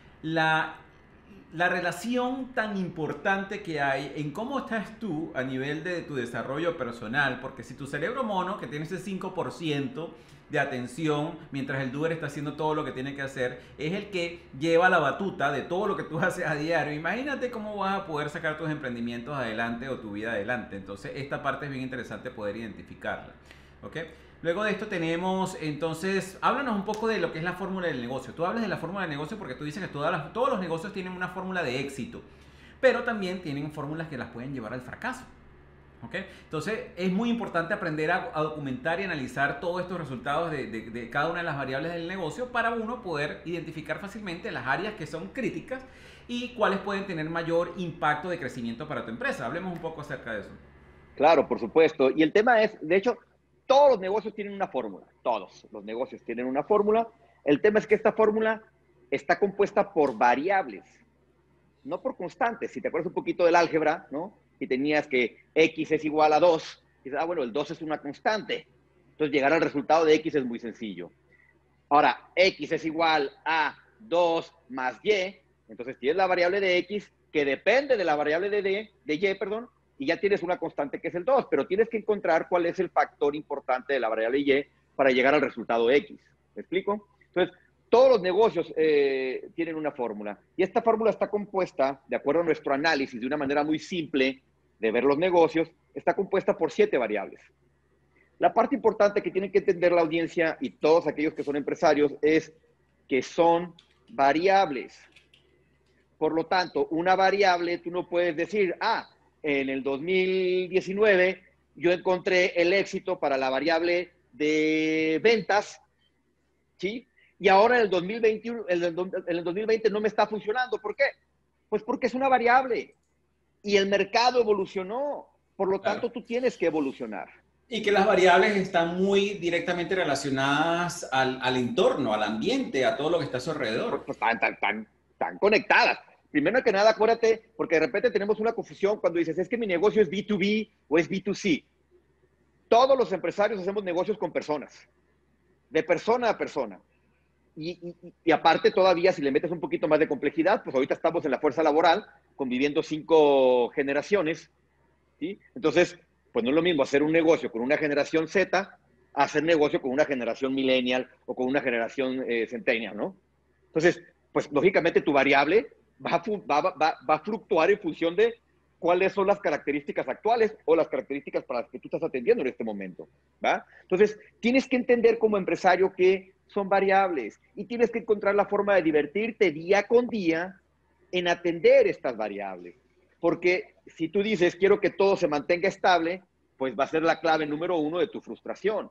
la, la relación tan importante que hay en cómo estás tú a nivel de tu desarrollo personal. Porque si tu cerebro mono, que tiene ese cinco por ciento de atención mientras el doer está haciendo todo lo que tiene que hacer, es el que lleva la batuta de todo lo que tú haces a diario. Imagínate cómo vas a poder sacar tus emprendimientos adelante o tu vida adelante. Entonces esta parte es bien interesante poder identificarla, ¿ok? Luego de esto tenemos, entonces, háblanos un poco de lo que es la fórmula del negocio. Tú hablas de la fórmula del negocio porque tú dices que todas las, todos los negocios tienen una fórmula de éxito, pero también tienen fórmulas que las pueden llevar al fracaso. ¿Okay? Entonces es muy importante aprender a, a documentar y analizar todos estos resultados de, de, de cada una de las variables del negocio para uno poder identificar fácilmente las áreas que son críticas y cuáles pueden tener mayor impacto de crecimiento para tu empresa. Hablemos un poco acerca de eso. Claro, por supuesto. Y el tema es, de hecho, todos los negocios tienen una fórmula. Todos los negocios tienen una fórmula. El tema es que esta fórmula está compuesta por variables, no por constantes. Si te acuerdas un poquito del álgebra, ¿no? Y tenías que X es igual a dos, y dices, ah, bueno, el dos es una constante. Entonces, llegar al resultado de X es muy sencillo. Ahora, X es igual a dos más Y, entonces tienes la variable de X que depende de la variable de, D, de Y, perdón, y ya tienes una constante que es el dos, pero tienes que encontrar cuál es el factor importante de la variable Y para llegar al resultado X. ¿Me explico? Entonces, todos los negocios eh, tienen una fórmula, y esta fórmula está compuesta, de acuerdo a nuestro análisis, de una manera muy simple, de ver los negocios, está compuesta por siete variables. La parte importante que tienen que entender la audiencia y todos aquellos que son empresarios es que son variables. Por lo tanto, una variable, tú no puedes decir, ah, en el dos mil diecinueve yo encontré el éxito para la variable de ventas, ¿sí? Y ahora en el dos mil veintiuno, en el dos mil veinte no me está funcionando. ¿Por qué? Pues porque es una variable. Y el mercado evolucionó. Por lo Claro. tanto, tú tienes que evolucionar. Y que las variables están muy directamente relacionadas al, al entorno, al ambiente, a todo lo que está a su Pues, alrededor. pues están, tan, tan, tan conectadas. Primero que nada, acuérdate, porque de repente tenemos una confusión cuando dices, es que mi negocio es B dos B o es B dos C. Todos los empresarios hacemos negocios con personas, de persona a persona. Y, y, y aparte todavía, si le metes un poquito más de complejidad, pues ahorita estamos en la fuerza laboral, conviviendo cinco generaciones, ¿sí? Entonces, pues no es lo mismo hacer un negocio con una generación Z, a hacer negocio con una generación millennial o con una generación eh, centennial, ¿no? Entonces, pues lógicamente tu variable va a, va, va, va a fluctuar en función de cuáles son las características actuales o las características para las que tú estás atendiendo en este momento, ¿va? Entonces, tienes que entender como empresario que son variables y tienes que encontrar la forma de divertirte día con día en atender estas variables. Porque si tú dices, quiero que todo se mantenga estable, pues va a ser la clave número uno de tu frustración.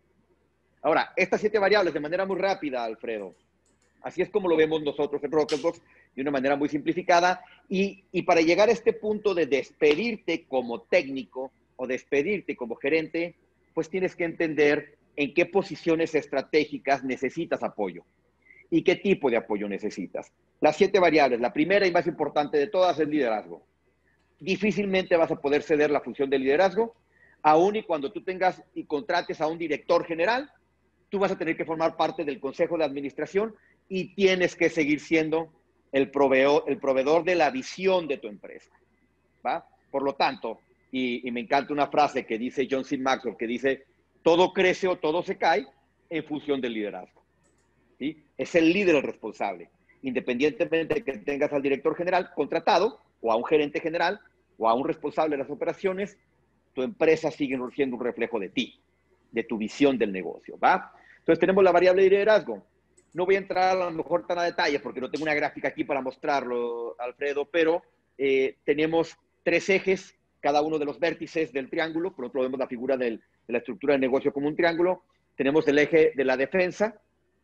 Ahora, estas siete variables de manera muy rápida, Alfredo. Así es como lo vemos nosotros en Rocketbox, de una manera muy simplificada. Y, y para llegar a este punto de despedirte como técnico o despedirte como gerente, pues tienes que entender en qué posiciones estratégicas necesitas apoyo y qué tipo de apoyo necesitas. Las siete variables, la primera y más importante de todas es liderazgo. Difícilmente vas a poder ceder la función de liderazgo, aun y cuando tú tengas y contrates a un director general, tú vas a tener que formar parte del consejo de administración y tienes que seguir siendo el proveedor, el proveedor de la visión de tu empresa, ¿va? Por lo tanto, y, y me encanta una frase que dice John C. Maxwell, que dice, todo crece o todo se cae en función del liderazgo, ¿sí? Es el líder el responsable, independientemente de que tengas al director general contratado, o a un gerente general, o a un responsable de las operaciones, tu empresa sigue siendo un reflejo de ti, de tu visión del negocio, ¿va? Entonces tenemos la variable de liderazgo. No voy a entrar a lo mejor tan a detalle porque no tengo una gráfica aquí para mostrarlo, Alfredo, pero eh, tenemos tres ejes, cada uno de los vértices del triángulo. Por otro, vemos la figura del, de la estructura del negocio como un triángulo. Tenemos el eje de la defensa.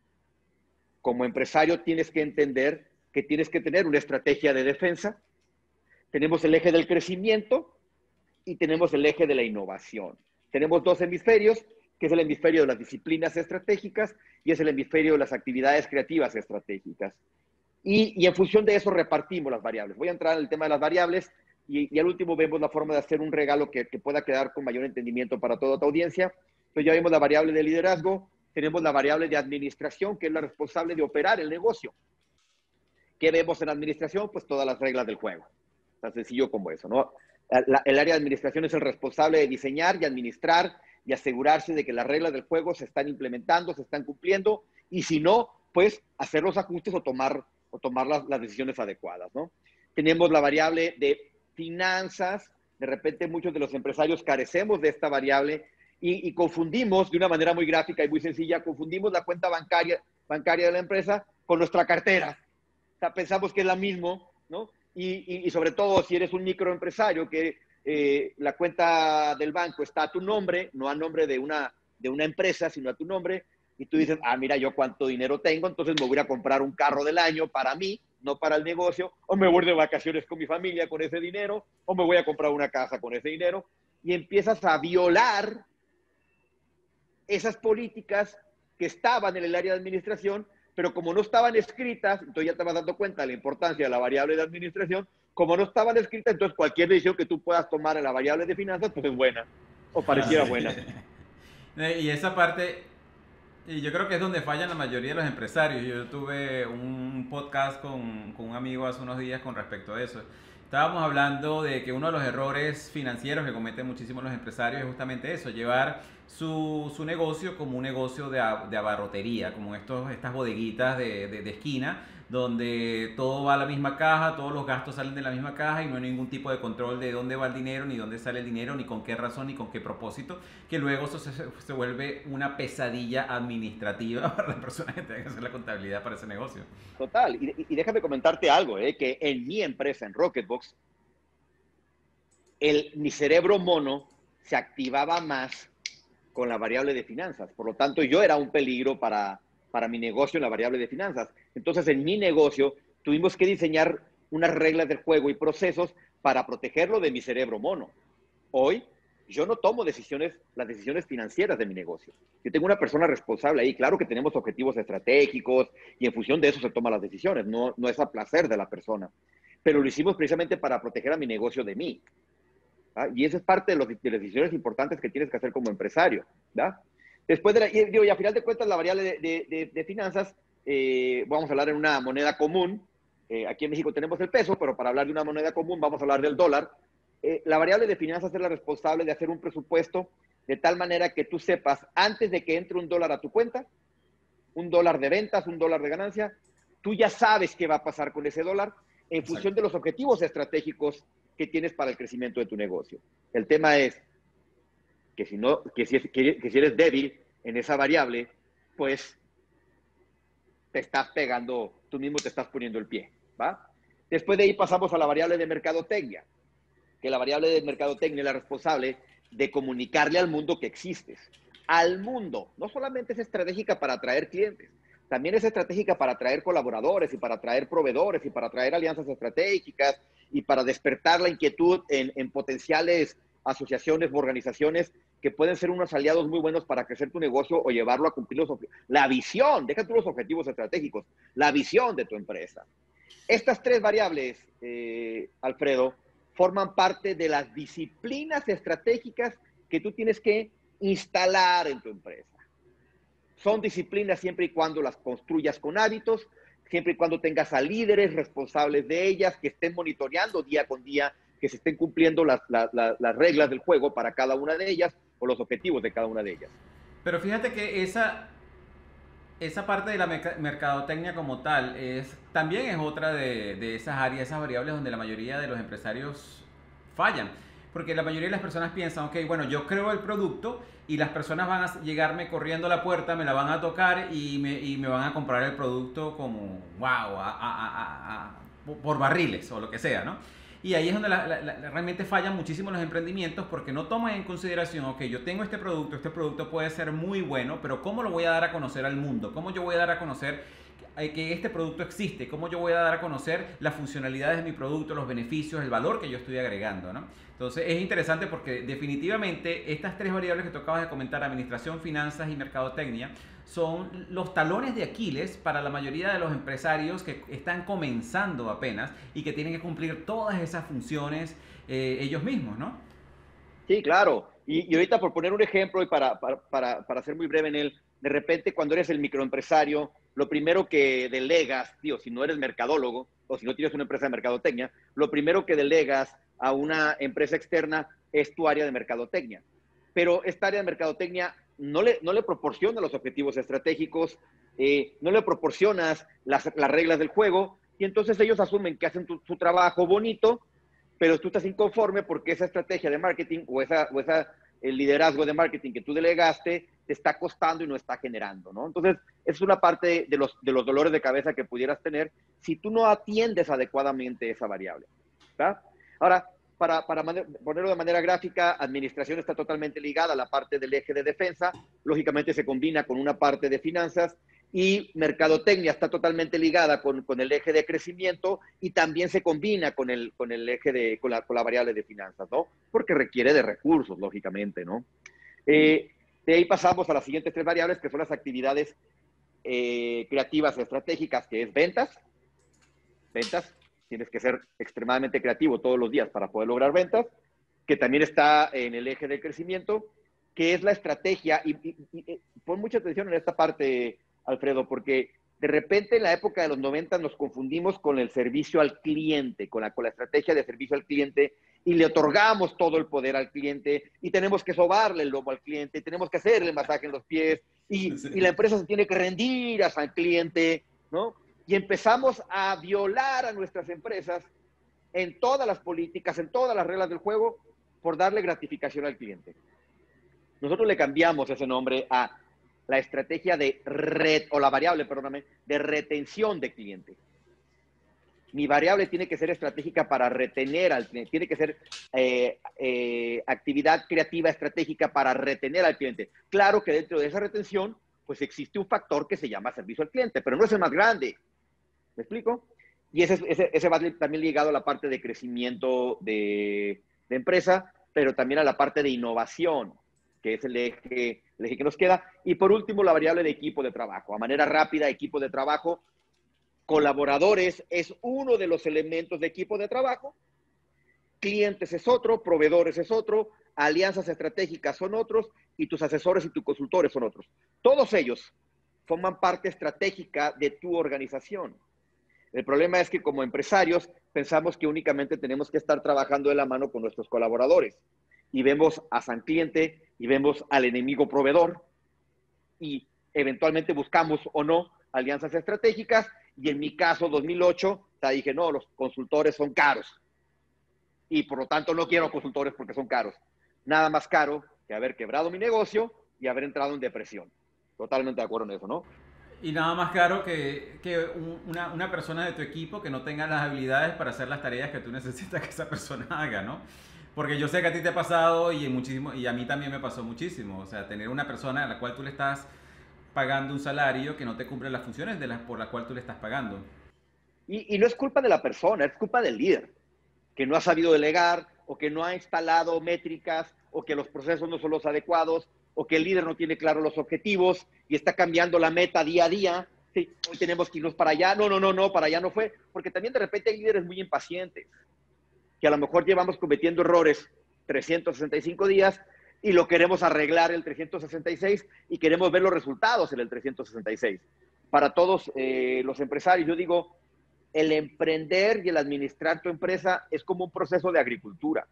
Como empresario tienes que entender que tienes que tener una estrategia de defensa. Tenemos el eje del crecimiento y tenemos el eje de la innovación. Tenemos dos hemisferios, que es el hemisferio de las disciplinas estratégicas y es el hemisferio de las actividades creativas estratégicas. Y, y en función de eso repartimos las variables. Voy a entrar en el tema de las variables y, y al último vemos la forma de hacer un regalo que, que pueda quedar con mayor entendimiento para toda tu audiencia. Entonces ya vimos la variable de liderazgo, tenemos la variable de administración, que es la responsable de operar el negocio. ¿Qué vemos en administración? Pues todas las reglas del juego. Tan sencillo como eso, ¿no? La, el área de administración es el responsable de diseñar y administrar y asegurarse de que las reglas del juego se están implementando, se están cumpliendo, y si no, pues hacer los ajustes o tomar, o tomar las, las decisiones adecuadas, ¿no? Tenemos la variable de finanzas. De repente muchos de los empresarios carecemos de esta variable y, y confundimos de una manera muy gráfica y muy sencilla, confundimos la cuenta bancaria, bancaria de la empresa con nuestra cartera. O sea, pensamos que es la misma, ¿no? Y, y, y sobre todo si eres un microempresario que eh, la cuenta del banco está a tu nombre, no a nombre de una, de una empresa, sino a tu nombre, y tú dices, ah, mira, yo cuánto dinero tengo, entonces me voy a comprar un carro del año para mí, no para el negocio, o me voy de vacaciones con mi familia con ese dinero, o me voy a comprar una casa con ese dinero, y empiezas a violar esas políticas que estaban en el área de administración, pero como no estaban escritas, entonces ya te vas dando cuenta de la importancia de la variable de administración. Como no estaban escritas, entonces cualquier decisión que tú puedas tomar en la variable de finanzas, pues es buena, o pareciera buena. Y esa parte, y yo creo que es donde fallan la mayoría de los empresarios. Yo tuve un podcast con, con un amigo hace unos días con respecto a eso. Estábamos hablando de que uno de los errores financieros que cometen muchísimos los empresarios es justamente eso, llevar su, su negocio como un negocio de, de abarrotería, como estos, estas bodeguitas de, de, de esquina, donde todo va a la misma caja, todos los gastos salen de la misma caja y no hay ningún tipo de control de dónde va el dinero, ni dónde sale el dinero, ni con qué razón, ni con qué propósito, que luego eso se, se vuelve una pesadilla administrativa para las personas que tengan que hacer la contabilidad para ese negocio. Total, y, y déjame comentarte algo, eh, que en mi empresa, en Rocketbox, el, mi cerebro mono se activaba más con la variable de finanzas. Por lo tanto, yo era un peligro para, para mi negocio en la variable de finanzas. Entonces, en mi negocio, tuvimos que diseñar unas reglas del juego y procesos para protegerlo de mi cerebro mono. hoy yo no tomo decisiones, las decisiones financieras de mi negocio. Yo tengo una persona responsable ahí. Claro que tenemos objetivos estratégicos y en función de eso se toman las decisiones. No, no es a placer de la persona. Pero lo hicimos precisamente para proteger a mi negocio de mí. ¿Ah? Y esa es parte de, los, de las decisiones importantes que tienes que hacer como empresario. ¿Da? Después de la, y, digo, y a final de cuentas, la variable de, de, de, de finanzas, eh, vamos a hablar en una moneda común. Eh, aquí en México tenemos el peso, pero para hablar de una moneda común vamos a hablar del dólar. Eh, la variable de finanzas es la responsable de hacer un presupuesto de tal manera que tú sepas, antes de que entre un dólar a tu cuenta, un dólar de ventas, un dólar de ganancia, tú ya sabes qué va a pasar con ese dólar en Exacto. función de los objetivos estratégicos que tienes para el crecimiento de tu negocio. El tema es que si, no, que si, que, que si eres débil en esa variable, pues te estás pegando, tú mismo te estás poniendo el pie, ¿va? Después de ahí pasamos a la variable de mercadotecnia, que la variable de mercadotecnia es la responsable de comunicarle al mundo que existes. Al mundo. No solamente es estratégica para atraer clientes, también es estratégica para atraer colaboradores y para atraer proveedores y para atraer alianzas estratégicas y para despertar la inquietud en, en potenciales asociaciones o organizaciones que pueden ser unos aliados muy buenos para crecer tu negocio o llevarlo a cumplir los objetivos. La visión, deja tú los objetivos estratégicos, la visión de tu empresa. Estas tres variables, eh, Alfredo, forman parte de las disciplinas estratégicas que tú tienes que instalar en tu empresa. Son disciplinas siempre y cuando las construyas con hábitos, siempre y cuando tengas a líderes responsables de ellas, que estén monitoreando día con día, que se estén cumpliendo las, las, las reglas del juego para cada una de ellas o los objetivos de cada una de ellas. Pero fíjate que esa, esa parte de la mercadotecnia como tal es, también es otra de, de esas áreas, esas variables donde la mayoría de los empresarios fallan. Porque la mayoría de las personas piensan, ok, bueno, yo creo el producto y las personas van a llegarme corriendo a la puerta, me la van a tocar y me, y me van a comprar el producto como, wow, a, a, a, a, por barriles o lo que sea, ¿no? Y ahí es donde la, la, la, realmente fallan muchísimo los emprendimientos porque no toman en consideración, ok, yo tengo este producto, este producto puede ser muy bueno, pero ¿cómo lo voy a dar a conocer al mundo? ¿Cómo yo voy a dar a conocer que este producto existe? ¿Cómo yo voy a dar a conocer las funcionalidades de mi producto, los beneficios, el valor que yo estoy agregando, ¿no? Entonces es interesante porque definitivamente estas tres variables que tú acabas de comentar, administración, finanzas y mercadotecnia, son los talones de Aquiles para la mayoría de los empresarios que están comenzando apenas y que tienen que cumplir todas esas funciones eh, ellos mismos, ¿no? Sí, claro. Y, y ahorita por poner un ejemplo y para, para, para, para ser muy breve en él, de repente cuando eres el microempresario, lo primero que delegas, tío, si no eres mercadólogo o si no tienes una empresa de mercadotecnia, lo primero que delegas a una empresa externa es tu área de mercadotecnia. Pero esta área de mercadotecnia no le, no le proporciona los objetivos estratégicos, eh, no le proporcionas las, las reglas del juego y entonces ellos asumen que hacen tu, su trabajo bonito, pero tú estás inconforme porque esa estrategia de marketing o, esa, o esa, el liderazgo de marketing que tú delegaste te está costando y no está generando, ¿no? Entonces, es una parte de los, de los dolores de cabeza que pudieras tener si tú no atiendes adecuadamente esa variable, ¿está? Ahora, para, para ponerlo de manera gráfica, administración está totalmente ligada a la parte del eje de defensa, lógicamente se combina con una parte de finanzas, y mercadotecnia está totalmente ligada con, con el eje de crecimiento y también se combina con el, con el eje de, con la, con la variable de finanzas, ¿no? Porque requiere de recursos, lógicamente, ¿no? Eh, de ahí pasamos a las siguientes tres variables, que son las actividades eh, creativas estratégicas, que es ventas. Ventas, tienes que ser extremadamente creativo todos los días para poder lograr ventas, que también está en el eje de crecimiento, que es la estrategia, y, y, y pon mucha atención en esta parte, Alfredo, porque de repente en la época de los noventa nos confundimos con el servicio al cliente, con la, con la estrategia de servicio al cliente, y le otorgamos todo el poder al cliente, y tenemos que sobarle el lomo al cliente, y tenemos que hacerle el masaje en los pies, y, sí. y la empresa se tiene que rendir al cliente, ¿no? Y empezamos a violar a nuestras empresas en todas las políticas, en todas las reglas del juego, por darle gratificación al cliente. Nosotros le cambiamos ese nombre a la estrategia de red, o la variable, perdóname, de retención de cliente. Mi variable tiene que ser estratégica para retener al cliente, tiene que ser eh, eh, actividad creativa estratégica para retener al cliente. Claro que dentro de esa retención, pues existe un factor que se llama servicio al cliente, pero no es el más grande. ¿Me explico? Y ese, ese, ese va también ligado a la parte de crecimiento de, de empresa. pero también a la parte de innovación, que es el eje, el eje que nos queda. Y por último, la variable de equipo de trabajo. A manera rápida, equipo de trabajo, colaboradores es uno de los elementos de equipo de trabajo, clientes es otro, proveedores es otro, alianzas estratégicas son otros, y tus asesores y tus consultores son otros. Todos ellos forman parte estratégica de tu organización. El problema es que como empresarios pensamos que únicamente tenemos que estar trabajando de la mano con nuestros colaboradores y vemos a San Cliente y vemos al enemigo proveedor y eventualmente buscamos o no alianzas estratégicas, y en mi caso, dos mil ocho, te dije, no, los consultores son caros y por lo tanto no quiero consultores porque son caros. Nada más caro que haber quebrado mi negocio y haber entrado en depresión. Totalmente de acuerdo en eso, ¿no? Y nada más claro que, que un- una, una persona de tu equipo que no tenga las habilidades para hacer las tareas que tú necesitas que esa persona haga, ¿no? Porque yo sé que a ti te ha pasado y, en muchísimo, y a mí también me pasó muchísimo. O sea, tener una persona a la cual tú le estás pagando un salario que no te cumple las funciones de las por las cuales tú le estás pagando. Y, y no es culpa de la persona, es culpa del líder, que no ha sabido delegar, o que no ha instalado métricas, o que los procesos no son los adecuados, o que el líder no tiene claros los objetivos y está cambiando la meta día a día. Sí, hoy tenemos que irnos para allá. No, no, no, no, para allá no fue. Porque también de repente hay líderes muy impacientes, que a lo mejor llevamos cometiendo errores trescientos sesenta y cinco días y lo queremos arreglar el trescientos sesenta y seis y queremos ver los resultados en el trescientos sesenta y seis. Para todos eh, los empresarios, yo digo, el emprender y el administrar tu empresa es como un proceso de agricultura.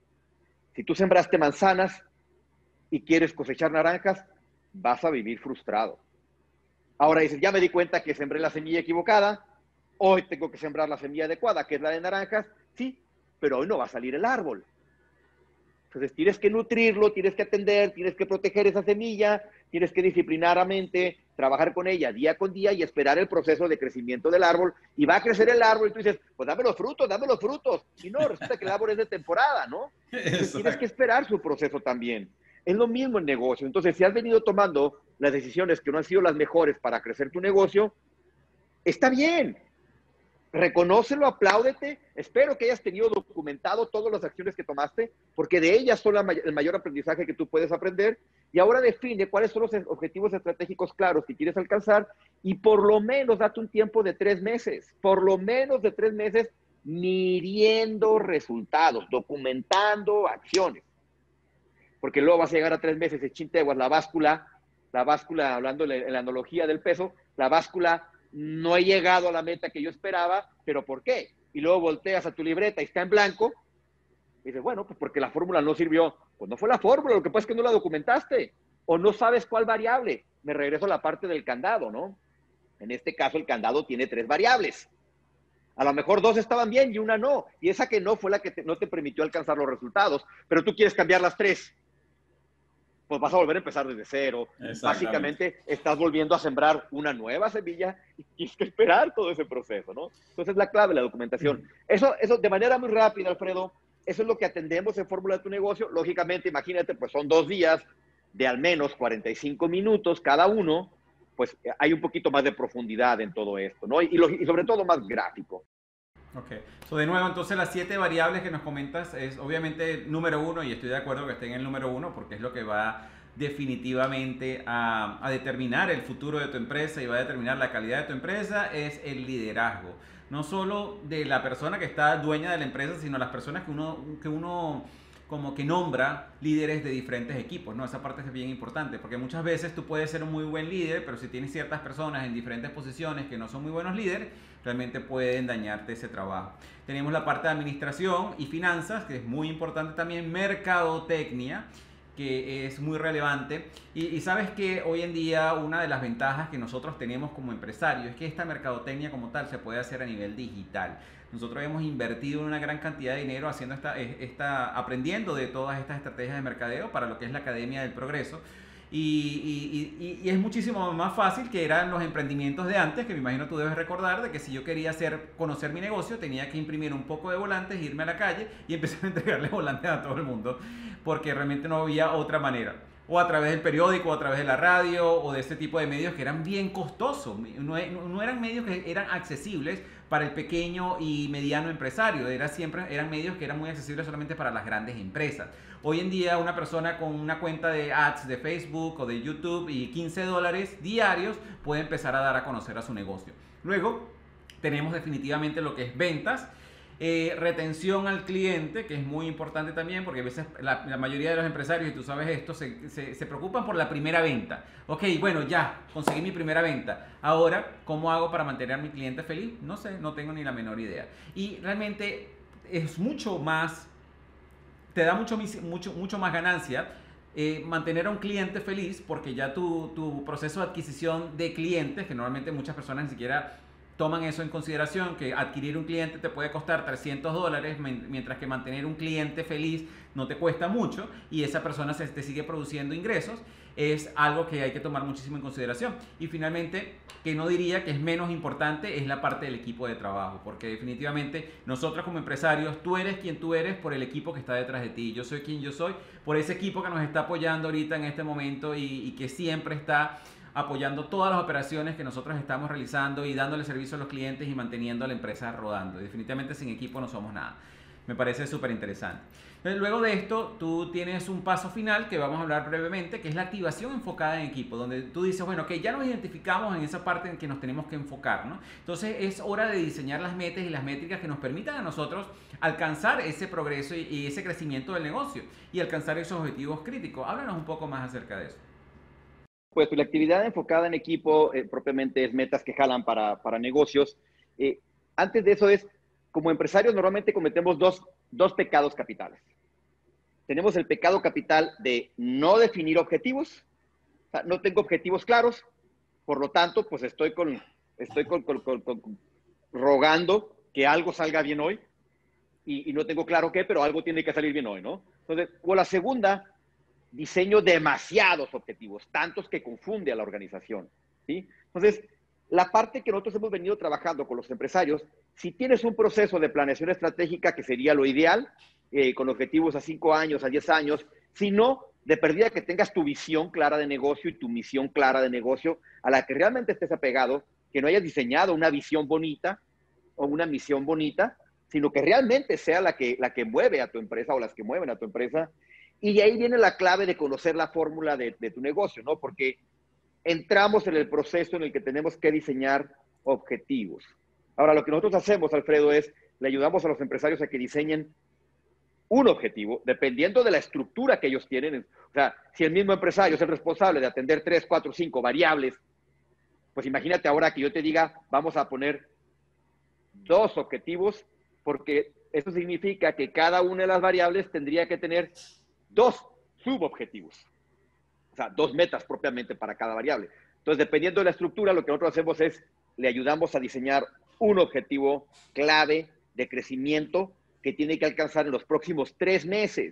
Si tú sembraste manzanas y quieres cosechar naranjas, vas a vivir frustrado. Ahora dices, ya me di cuenta que sembré la semilla equivocada, hoy tengo que sembrar la semilla adecuada, que es la de naranjas, sí, pero hoy no va a salir el árbol. Entonces tienes que nutrirlo, tienes que atender, tienes que proteger esa semilla, tienes que disciplinadamente trabajar con ella día con día y esperar el proceso de crecimiento del árbol. Y va a crecer el árbol y tú dices, pues dame los frutos, dame los frutos. Y no, resulta que el árbol es de temporada, ¿no? Entonces tienes que esperar su proceso también. Es lo mismo en negocio. Entonces, si has venido tomando las decisiones que no han sido las mejores para crecer tu negocio, está bien. Reconócelo, apláudete. Espero que hayas tenido documentado todas las acciones que tomaste, porque de ellas son la may- el mayor aprendizaje que tú puedes aprender. Y ahora define cuáles son los es- objetivos estratégicos claros que quieres alcanzar y por lo menos date un tiempo de tres meses, por lo menos de tres meses midiendo resultados, documentando acciones. Porque luego vas a llegar a tres meses de chinteguas, la báscula, la báscula, hablando en la, en la analogía del peso, la báscula no he llegado a la meta que yo esperaba, pero ¿por qué? Y luego volteas a tu libreta y está en blanco, y dices, bueno, pues porque la fórmula no sirvió. Pues no fue la fórmula, lo que pasa es que no la documentaste, o no sabes cuál variable. Me regreso a la parte del candado, ¿no? En este caso el candado tiene tres variables. A lo mejor dos estaban bien y una no, y esa que no fue la que te, no te permitió alcanzar los resultados, pero tú quieres cambiar las tres. Pues vas a volver a empezar desde cero. Básicamente estás volviendo a sembrar una nueva semilla y tienes que esperar todo ese proceso, ¿no? Entonces es la clave, la documentación. Eso, eso de manera muy rápida, Alfredo, eso es lo que atendemos en Fórmula de tu Negocio. Lógicamente, imagínate, pues son dos días de al menos cuarenta y cinco minutos cada uno, pues hay un poquito más de profundidad en todo esto, ¿no? Y, y, lo, y sobre todo más gráfico. Ok, so, de nuevo, entonces las siete variables que nos comentas es obviamente número uno, y estoy de acuerdo que esté en el número uno porque es lo que va definitivamente a, a determinar el futuro de tu empresa y va a determinar la calidad de tu empresa, es el liderazgo. No solo de la persona que está dueña de la empresa, sino las personas que uno, que uno como que nombra líderes de diferentes equipos, ¿no? Esa parte es bien importante, porque muchas veces tú puedes ser un muy buen líder, pero si tienes ciertas personas en diferentes posiciones que no son muy buenos líderes, realmente pueden dañarte ese trabajo. Tenemos la parte de administración y finanzas, que es muy importante también, mercadotecnia, que es muy relevante. Y, y sabes que hoy en día una de las ventajas que nosotros tenemos como empresarios es que esta mercadotecnia como tal se puede hacer a nivel digital. Nosotros hemos invertido una gran cantidad de dinero haciendo esta, esta, aprendiendo de todas estas estrategias de mercadeo para lo que es la Academia del Progreso. Y, y, y, y es muchísimo más fácil que eran los emprendimientos de antes, que me imagino tú debes recordar, de que si yo quería hacer, conocer mi negocio, tenía que imprimir un poco de volantes, irme a la calle y empezar a entregarle volantes a todo el mundo, porque realmente no había otra manera. o a través del periódico, o a través de la radio, o de este tipo de medios que eran bien costosos. No, no eran medios que eran accesibles para el pequeño y mediano empresario. Era siempre, eran medios que eran muy accesibles solamente para las grandes empresas. Hoy en día una persona con una cuenta de ads de Facebook o de YouTube y quince dólares diarios puede empezar a dar a conocer a su negocio. Luego tenemos definitivamente lo que es ventas. Eh, retención al cliente, que es muy importante también, porque a veces la, la mayoría de los empresarios, y tú sabes esto, se, se, se preocupan por la primera venta. Ok, bueno, ya, conseguí mi primera venta. Ahora, ¿cómo hago para mantener a mi cliente feliz? No sé, no tengo ni la menor idea. Y realmente es mucho más, te da mucho, mucho, mucho más ganancia eh, mantener a un cliente feliz, porque ya tu, tu proceso de adquisición de clientes, que normalmente muchas personas ni siquiera toman eso en consideración, que adquirir un cliente te puede costar trescientos dólares, mientras que mantener un cliente feliz no te cuesta mucho y esa persona se te sigue produciendo ingresos, es algo que hay que tomar muchísimo en consideración. Y finalmente, que no diría que es menos importante, es la parte del equipo de trabajo, porque definitivamente nosotros como empresarios, tú eres quien tú eres por el equipo que está detrás de ti, yo soy quien yo soy por ese equipo que nos está apoyando ahorita en este momento y, y que siempre está apoyando todas las operaciones que nosotros estamos realizando y dándole servicio a los clientes y manteniendo a la empresa rodando. Definitivamente sin equipo no somos nada. Me parece súper interesante. Luego de esto, tú tienes un paso final que vamos a hablar brevemente, que es la activación enfocada en equipo, donde tú dices, bueno, ok, ya nos identificamos en esa parte en que nos tenemos que enfocar, ¿no? Entonces es hora de diseñar las metas y las métricas que nos permitan a nosotros alcanzar ese progreso y, y ese crecimiento del negocio y alcanzar esos objetivos críticos. Háblanos un poco más acerca de eso. Pues la actividad enfocada en equipo eh, propiamente es metas que jalan para, para negocios. Eh, antes de eso es, como empresarios normalmente cometemos dos, dos pecados capitales. Tenemos el pecado capital de no definir objetivos. O sea, no tengo objetivos claros, por lo tanto, pues estoy, con, estoy con, con, con, con, rogando que algo salga bien hoy y, y no tengo claro qué, pero algo tiene que salir bien hoy, ¿no? Entonces, o la segunda, diseño demasiados objetivos, tantos que confunde a la organización, ¿sí? Entonces, la parte que nosotros hemos venido trabajando con los empresarios, si tienes un proceso de planeación estratégica, que sería lo ideal, eh, con objetivos a cinco años, a diez años, si no, de perdida que tengas tu visión clara de negocio y tu misión clara de negocio, a la que realmente estés apegado, que no hayas diseñado una visión bonita o una misión bonita, sino que realmente sea la que, la que mueve a tu empresa o las que mueven a tu empresa. Y de ahí viene la clave de conocer la fórmula de, de tu negocio, ¿no? Porque entramos en el proceso en el que tenemos que diseñar objetivos. Ahora, lo que nosotros hacemos, Alfredo, es le ayudamos a los empresarios a que diseñen un objetivo, dependiendo de la estructura que ellos tienen. O sea, si el mismo empresario es el responsable de atender tres, cuatro, cinco variables, pues imagínate ahora que yo te diga, vamos a poner dos objetivos, porque eso significa que cada una de las variables tendría que tener dos subobjetivos, o sea, dos metas propiamente para cada variable. Entonces, dependiendo de la estructura, lo que nosotros hacemos es, le ayudamos a diseñar un objetivo clave de crecimiento que tiene que alcanzar en los próximos tres meses.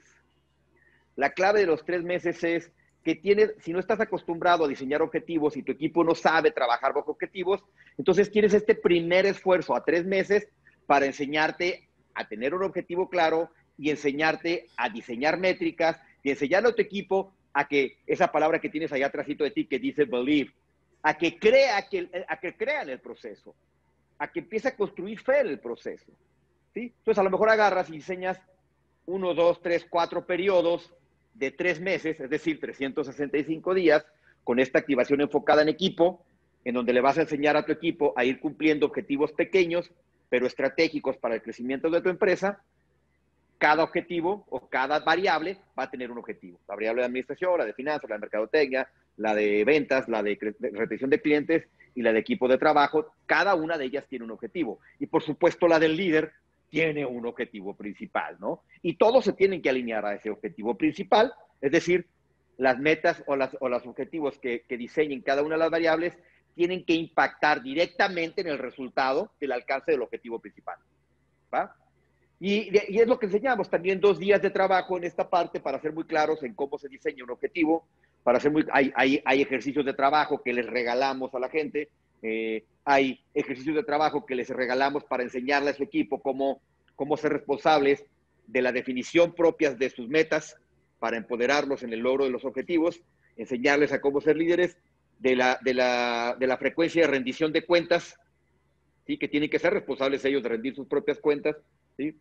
La clave de los tres meses es que tienes, si no estás acostumbrado a diseñar objetivos y tu equipo no sabe trabajar bajo objetivos, entonces tienes este primer esfuerzo a tres meses para enseñarte a tener un objetivo claro y enseñarte a diseñar métricas y enseñarle a tu equipo a que esa palabra que tienes allá atrásito de ti que dice believe, a que crea, que, a que crea en el proceso, a que empiece a construir fe en el proceso, ¿sí? Entonces a lo mejor agarras y diseñas uno, dos, tres, cuatro periodos de tres meses, es decir, trescientos sesenta y cinco días, con esta activación enfocada en equipo, en donde le vas a enseñar a tu equipo a ir cumpliendo objetivos pequeños, pero estratégicos para el crecimiento de tu empresa. Cada objetivo o cada variable va a tener un objetivo. La variable de administración, la de finanzas, la de mercadotecnia, la de ventas, la de retención de clientes y la de equipo de trabajo. Cada una de ellas tiene un objetivo. Y por supuesto la del líder tiene un objetivo principal, ¿no? Y todos se tienen que alinear a ese objetivo principal, es decir, las metas o, las, o los objetivos que, que diseñen cada una de las variables tienen que impactar directamente en el resultado del alcance del objetivo principal, ¿va? Y, y es lo que enseñamos, también dos días de trabajo en esta parte para ser muy claros en cómo se diseña un objetivo, para ser muy, hay, hay, hay ejercicios de trabajo que les regalamos a la gente, eh, hay ejercicios de trabajo que les regalamos para enseñarle a su equipo cómo, cómo ser responsables de la definición propias de sus metas, para empoderarlos en el logro de los objetivos, enseñarles a cómo ser líderes, de la, de la, de la frecuencia de rendición de cuentas, ¿sí? Que tienen que ser responsables ellos de rendir sus propias cuentas, ¿sí?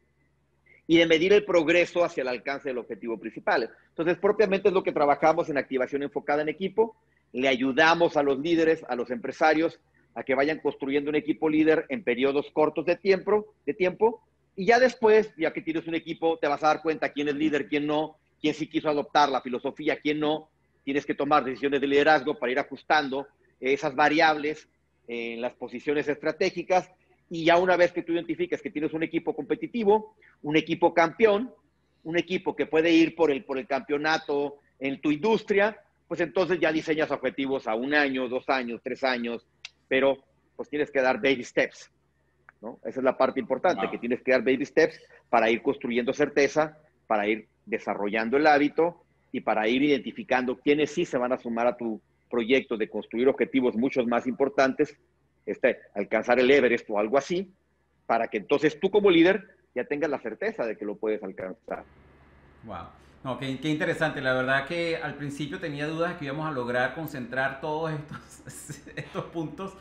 Y de medir el progreso hacia el alcance del objetivo principal. Entonces, propiamente es lo que trabajamos en activación enfocada en equipo. Le ayudamos a los líderes, a los empresarios, a que vayan construyendo un equipo líder en periodos cortos de tiempo, de tiempo, y ya después, ya que tienes un equipo, te vas a dar cuenta quién es líder, quién no, quién sí quiso adoptar la filosofía, quién no. Tienes que tomar decisiones de liderazgo para ir ajustando esas variables en las posiciones estratégicas, y ya una vez que tú identifiques que tienes un equipo competitivo, un equipo campeón, un equipo que puede ir por el, por el campeonato en tu industria, pues entonces ya diseñas objetivos a un año, dos años, tres años, pero pues tienes que dar baby steps, ¿no? Esa es la parte importante, wow. Que tienes que dar baby steps para ir construyendo certeza, para ir desarrollando el hábito y para ir identificando quiénes sí se van a sumar a tu proyecto de construir objetivos muchos más importantes, este, alcanzar el Everest o algo así, para que entonces tú como líder ya tengas la certeza de que lo puedes alcanzar. Wow. No, qué, qué interesante. La verdad que al principio tenía dudas de que íbamos a lograr concentrar todos estos, estos puntos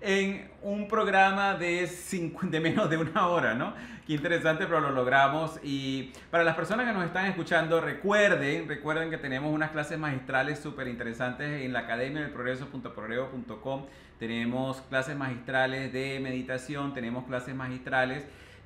en un programa de, cinco, de menos de una hora, ¿no? Qué interesante, pero lo logramos. Y para las personas que nos están escuchando, recuerden, recuerden que tenemos unas clases magistrales súper interesantes en la Academia del Progreso punto progrevo punto com. Tenemos clases magistrales de meditación, tenemos clases magistrales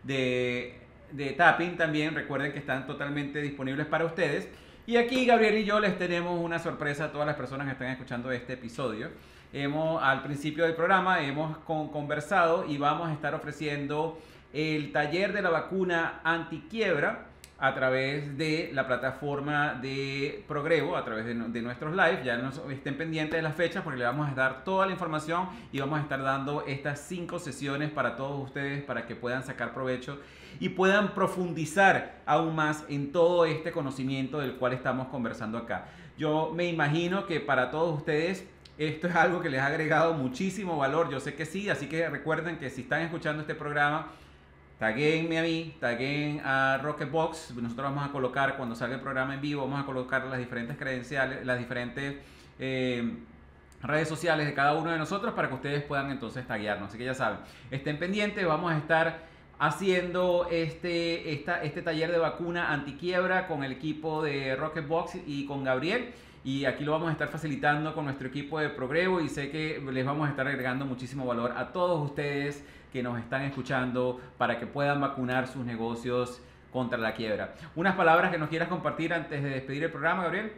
de, de tapping también. Recuerden que están totalmente disponibles para ustedes. Y aquí Gabriel y yo les tenemos una sorpresa a todas las personas que están escuchando este episodio. Hemos, al principio del programa hemos con, conversado y vamos a estar ofreciendo el taller de la vacuna antiquiebra a través de la plataforma de Progrevo, a través de, de nuestros live. Ya nos, estén pendientes de las fechas porque le vamos a dar toda la información y vamos a estar dando estas cinco sesiones para todos ustedes para que puedan sacar provecho y puedan profundizar aún más en todo este conocimiento del cual estamos conversando acá. Yo me imagino que para todos ustedes esto es algo que les ha agregado muchísimo valor, yo sé que sí, así que recuerden que si están escuchando este programa, taguenme a mí, taguen a Rocketbox. Nosotros vamos a colocar, cuando salga el programa en vivo, vamos a colocar las diferentes credenciales, las diferentes eh, redes sociales de cada uno de nosotros para que ustedes puedan entonces taguearnos. Así que ya saben, estén pendientes, vamos a estar haciendo este, esta, este taller de vacuna antiquiebra con el equipo de Rocketbox y con Gabriel. Y aquí lo vamos a estar facilitando con nuestro equipo de Progrevo y sé que les vamos a estar agregando muchísimo valor a todos ustedes que nos están escuchando para que puedan vacunar sus negocios contra la quiebra. ¿Unas palabras que nos quieras compartir antes de despedir el programa, Gabriel?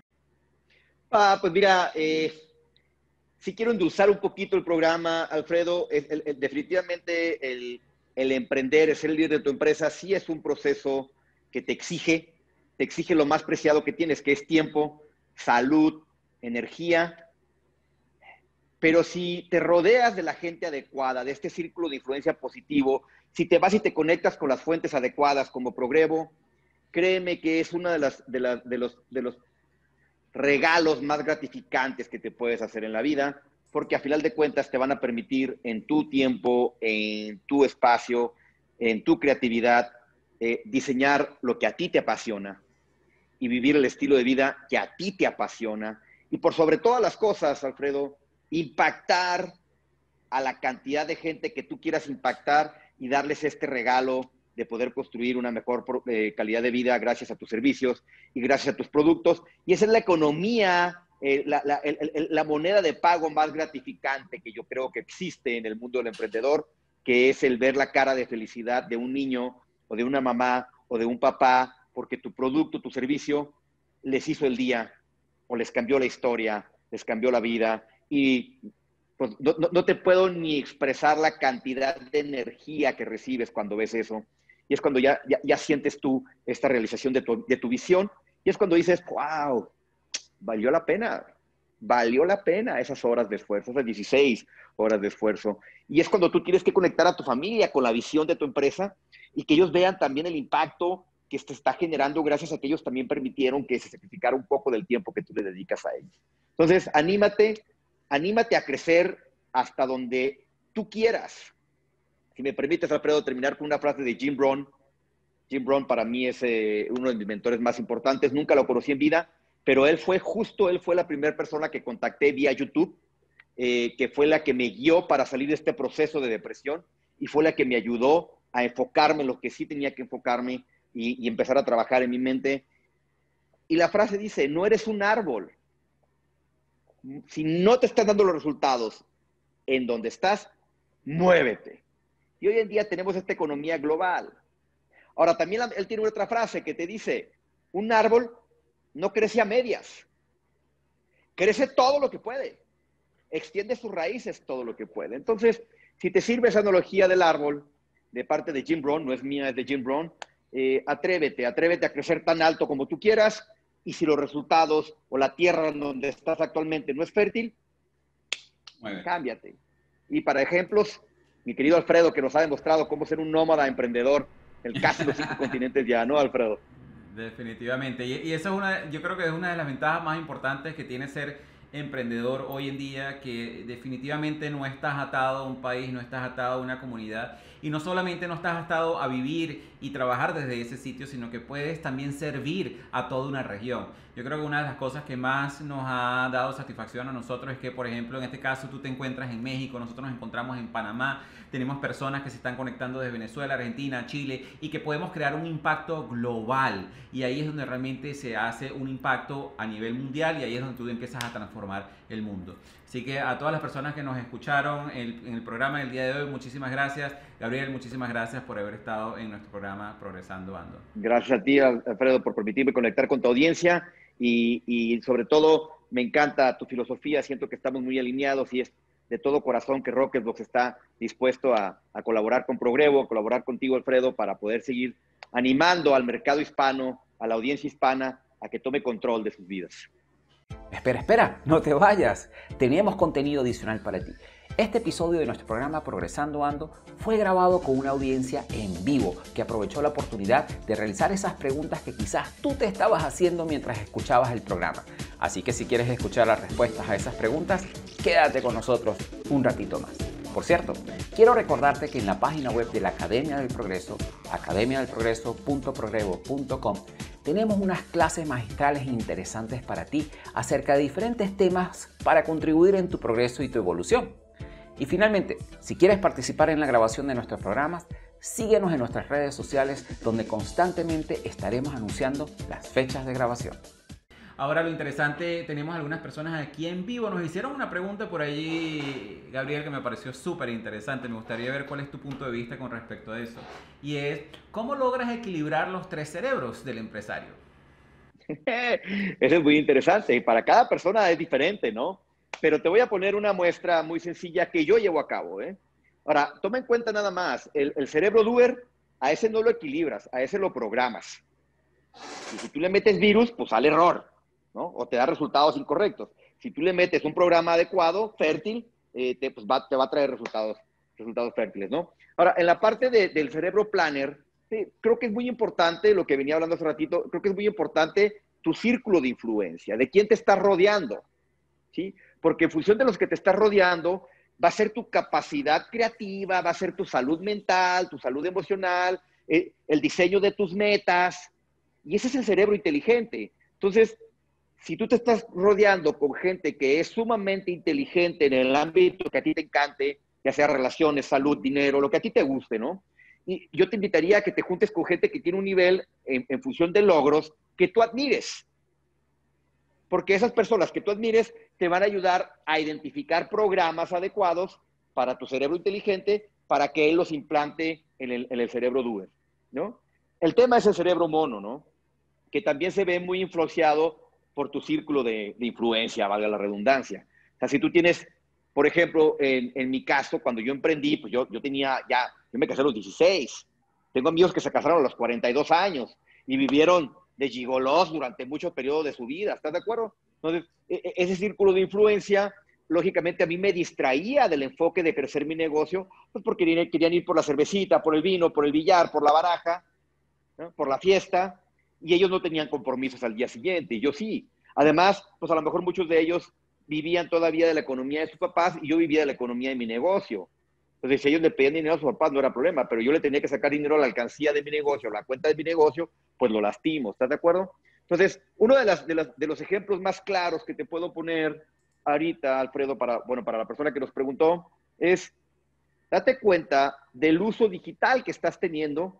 Ah, pues mira, eh, si quiero endulzar un poquito el programa, Alfredo, el, el, el, definitivamente el, el emprender, el ser el líder de tu empresa, sí es un proceso que te exige, te exige lo más preciado que tienes, que es tiempo, salud, energía. Pero si te rodeas de la gente adecuada, de este círculo de influencia positivo, si te vas y te conectas con las fuentes adecuadas como Progrevo, créeme que es uno de, las, de, la, de, los, de los regalos más gratificantes que te puedes hacer en la vida, porque a final de cuentas te van a permitir en tu tiempo, en tu espacio, en tu creatividad, eh, diseñar lo que a ti te apasiona y vivir el estilo de vida que a ti te apasiona. Y por sobre todas las cosas, Alfredo, impactar a la cantidad de gente que tú quieras impactar y darles este regalo de poder construir una mejor eh, calidad de vida gracias a tus servicios y gracias a tus productos. Y esa es la economía, eh, la, la, el, el, la moneda de pago más gratificante que yo creo que existe en el mundo del emprendedor, que es el ver la cara de felicidad de un niño o de una mamá o de un papá, porque tu producto, tu servicio les hizo el día o les cambió la historia, les cambió la vida. Y pues, no, no te puedo ni expresar la cantidad de energía que recibes cuando ves eso. Y es cuando ya, ya, ya sientes tú esta realización de tu, de tu visión. Y es cuando dices, wow, valió la pena. Valió la pena esas horas de esfuerzo, esas dieciséis horas de esfuerzo. Y es cuando tú tienes que conectar a tu familia con la visión de tu empresa y que ellos vean también el impacto que te está generando gracias a que ellos también permitieron que se sacrificara un poco del tiempo que tú le dedicas a ellos. Entonces, anímate, anímate a crecer hasta donde tú quieras. Si me permites, Alfredo, terminar con una frase de Jim Rohn. Jim Rohn para mí es eh, uno de mis mentores más importantes. Nunca lo conocí en vida, pero él fue justo, él fue la primera persona que contacté vía YouTube, eh, que fue la que me guió para salir de este proceso de depresión y fue la que me ayudó a enfocarme en lo que sí tenía que enfocarme y, y empezar a trabajar en mi mente. Y la frase dice, no eres un árbol. Si no te están dando los resultados en donde estás, muévete. Y hoy en día tenemos esta economía global. Ahora, también él tiene otra frase que te dice, un árbol no crece a medias. Crece todo lo que puede. Extiende sus raíces todo lo que puede. Entonces, si te sirve esa analogía del árbol, de parte de Jim Rohn, no es mía, es de Jim Rohn, eh, atrévete, atrévete a crecer tan alto como tú quieras, y si los resultados o la tierra en donde estás actualmente no es fértil, cámbiate. Y para ejemplos, mi querido Alfredo, que nos ha demostrado cómo ser un nómada emprendedor en casi los cinco continentes ya, ¿no, Alfredo? Definitivamente. Y, y eso es una, yo creo que es una de las ventajas más importantes que tiene ser emprendedor hoy en día, que definitivamente no estás atado a un país, no estás atado a una comunidad y no solamente no estás atado a vivir y trabajar desde ese sitio, sino que puedes también servir a toda una región. Yo creo que una de las cosas que más nos ha dado satisfacción a nosotros es que, por ejemplo, en este caso tú te encuentras en México, nosotros nos encontramos en Panamá, tenemos personas que se están conectando desde Venezuela, Argentina, Chile y que podemos crear un impacto global y ahí es donde realmente se hace un impacto a nivel mundial y ahí es donde tú empiezas a transformar el mundo. Así que a todas las personas que nos escucharon en, en el programa del día de hoy, muchísimas gracias. Gabriel, muchísimas gracias por haber estado en nuestro programa Progresando Ando. Gracias a ti, Alfredo, por permitirme conectar con tu audiencia y, y sobre todo me encanta tu filosofía, siento que estamos muy alineados y es de todo corazón que Rocketbox está dispuesto a, a colaborar con Progrevo, a colaborar contigo, Alfredo, para poder seguir animando al mercado hispano, a la audiencia hispana, a que tome control de sus vidas. Espera, espera, no te vayas. Teníamos contenido adicional para ti. Este episodio de nuestro programa Progresando Ando fue grabado con una audiencia en vivo que aprovechó la oportunidad de realizar esas preguntas que quizás tú te estabas haciendo mientras escuchabas el programa. Así que si quieres escuchar las respuestas a esas preguntas, quédate con nosotros un ratito más. Por cierto, quiero recordarte que en la página web de la Academia del Progreso, academia del progreso punto progrevo punto com, tenemos unas clases magistrales interesantes para ti acerca de diferentes temas para contribuir en tu progreso y tu evolución. Y finalmente, si quieres participar en la grabación de nuestros programas, síguenos en nuestras redes sociales donde constantemente estaremos anunciando las fechas de grabación. Ahora lo interesante, tenemos algunas personas aquí en vivo. Nos hicieron una pregunta por allí, Gabriel, que me pareció súper interesante. Me gustaría ver cuál es tu punto de vista con respecto a eso. Y es, ¿cómo logras equilibrar los tres cerebros del empresario? Eso es muy interesante y para cada persona es diferente, ¿no? Pero te voy a poner una muestra muy sencilla que yo llevo a cabo, ¿eh? Ahora, toma en cuenta nada más, el, el cerebro doer, a ese no lo equilibras, a ese lo programas. Y si tú le metes virus, pues sale error, ¿no? O te da resultados incorrectos. Si tú le metes un programa adecuado, fértil, eh, te, pues va, te va a traer resultados, resultados fértiles, ¿no? Ahora, en la parte de, del cerebro planner, sí, creo que es muy importante, lo que venía hablando hace ratito, creo que es muy importante tu círculo de influencia, de quién te estás rodeando, ¿sí? Porque en función de los que te estás rodeando, va a ser tu capacidad creativa, va a ser tu salud mental, tu salud emocional, eh, el diseño de tus metas, y ese es el cerebro inteligente. Entonces, si tú te estás rodeando con gente que es sumamente inteligente en el ámbito que a ti te encante, ya sea relaciones, salud, dinero, lo que a ti te guste, ¿no? Y yo te invitaría a que te juntes con gente que tiene un nivel en, en función de logros que tú admires. Porque esas personas que tú admires te van a ayudar a identificar programas adecuados para tu cerebro inteligente para que él los implante en el, en el cerebro doer, ¿no? El tema es el cerebro mono, ¿no? Que también se ve muy influenciado por tu círculo de, de influencia, valga la redundancia. O sea, si tú tienes, por ejemplo, en, en mi caso, cuando yo emprendí, pues yo, yo tenía ya, yo me casé a los dieciséis. Tengo amigos que se casaron a los cuarenta y dos años y vivieron de gigolós durante muchos periodos de su vida, ¿estás de acuerdo? Entonces, ese círculo de influencia, lógicamente a mí me distraía del enfoque de crecer mi negocio, pues porque querían ir por la cervecita, por el vino, por el billar, por la baraja, ¿no? Por la fiesta, y ellos no tenían compromisos al día siguiente, y yo sí. Además, pues a lo mejor muchos de ellos vivían todavía de la economía de sus papás y yo vivía de la economía de mi negocio. Entonces, si ellos le pedían dinero a sus papás, no era problema, pero yo le tenía que sacar dinero a la alcancía de mi negocio, a la cuenta de mi negocio, pues lo lastimo, ¿estás de acuerdo? Entonces, uno de, las, de, las, de los ejemplos más claros que te puedo poner ahorita, Alfredo, para, bueno, para la persona que nos preguntó, es date cuenta del uso digital que estás teniendo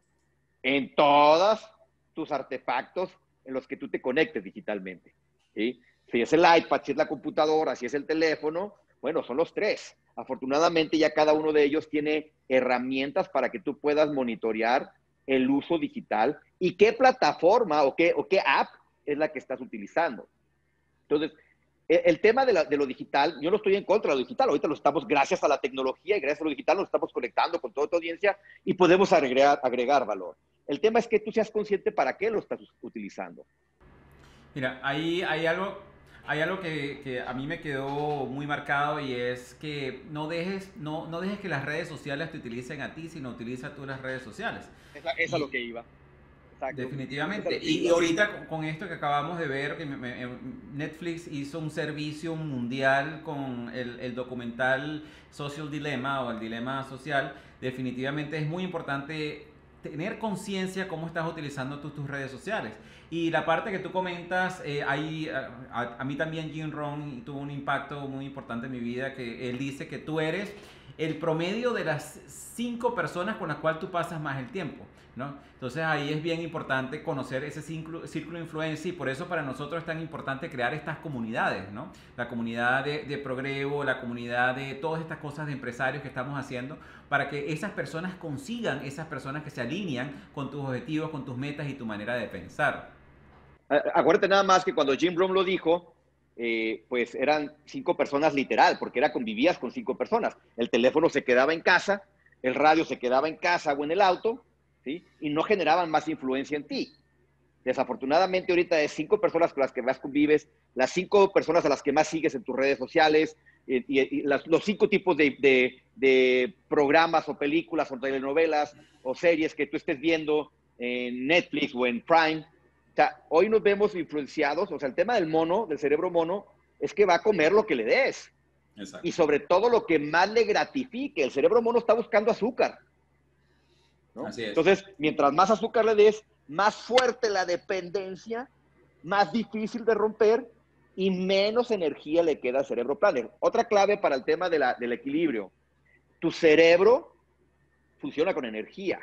en todos tus artefactos en los que tú te conectes digitalmente, ¿sí? Si es el iPad, si es la computadora, si es el teléfono, bueno, son los tres. Afortunadamente ya cada uno de ellos tiene herramientas para que tú puedas monitorear el uso digital y qué plataforma o qué, o qué app es la que estás utilizando. Entonces, el, el tema de, la, de lo digital, yo no estoy en contra de lo digital, ahorita lo estamos, gracias a la tecnología y gracias a lo digital, nos estamos conectando con toda tu audiencia y podemos agregar, agregar valor. El tema es que tú seas consciente para qué lo estás utilizando. Mira, ahí hay algo, hay algo que, que a mí me quedó muy marcado y es que no dejes, no, no dejes que las redes sociales te utilicen a ti, sino utiliza tú las redes sociales. Esa, esa es lo que iba. Exacto. Definitivamente. Y, y ahorita con, con esto que acabamos de ver, que me, me, Netflix hizo un servicio mundial con el, el documental Social Dilemma o el dilema social, definitivamente es muy importante tener conciencia cómo estás utilizando tú, tus redes sociales. Y la parte que tú comentas, eh, ahí, a, a mí también Jim Rohn tuvo un impacto muy importante en mi vida, que él dice que tú eres el promedio de las cinco personas con las cuales tú pasas más el tiempo, ¿no? Entonces ahí es bien importante conocer ese círculo, círculo de influencia y por eso para nosotros es tan importante crear estas comunidades, ¿no? La comunidad de, de Progrevo, la comunidad de todas estas cosas de empresarios que estamos haciendo para que esas personas consigan, esas personas que se alinean con tus objetivos, con tus metas y tu manera de pensar. Acuérdate nada más que cuando Jim Rohn lo dijo, eh, pues eran cinco personas literal, porque era convivías con cinco personas. El teléfono se quedaba en casa, el radio se quedaba en casa o en el auto, ¿sí? Y no generaban más influencia en ti. Desafortunadamente ahorita es cinco personas con las que más convives, las cinco personas a las que más sigues en tus redes sociales, y, y, y las, los cinco tipos de, de, de programas o películas o telenovelas o series que tú estés viendo en Netflix o en Prime. O sea, hoy nos vemos influenciados, o sea, el tema del mono, del cerebro mono, es que va a comer lo que le des. Exacto. Y sobre todo lo que más le gratifique. El cerebro mono está buscando azúcar, ¿no? Así es. Entonces, mientras más azúcar le des, más fuerte la dependencia, más difícil de romper y menos energía le queda al cerebro planner. Otra clave para el tema de la, del equilibrio. Tu cerebro funciona con energía.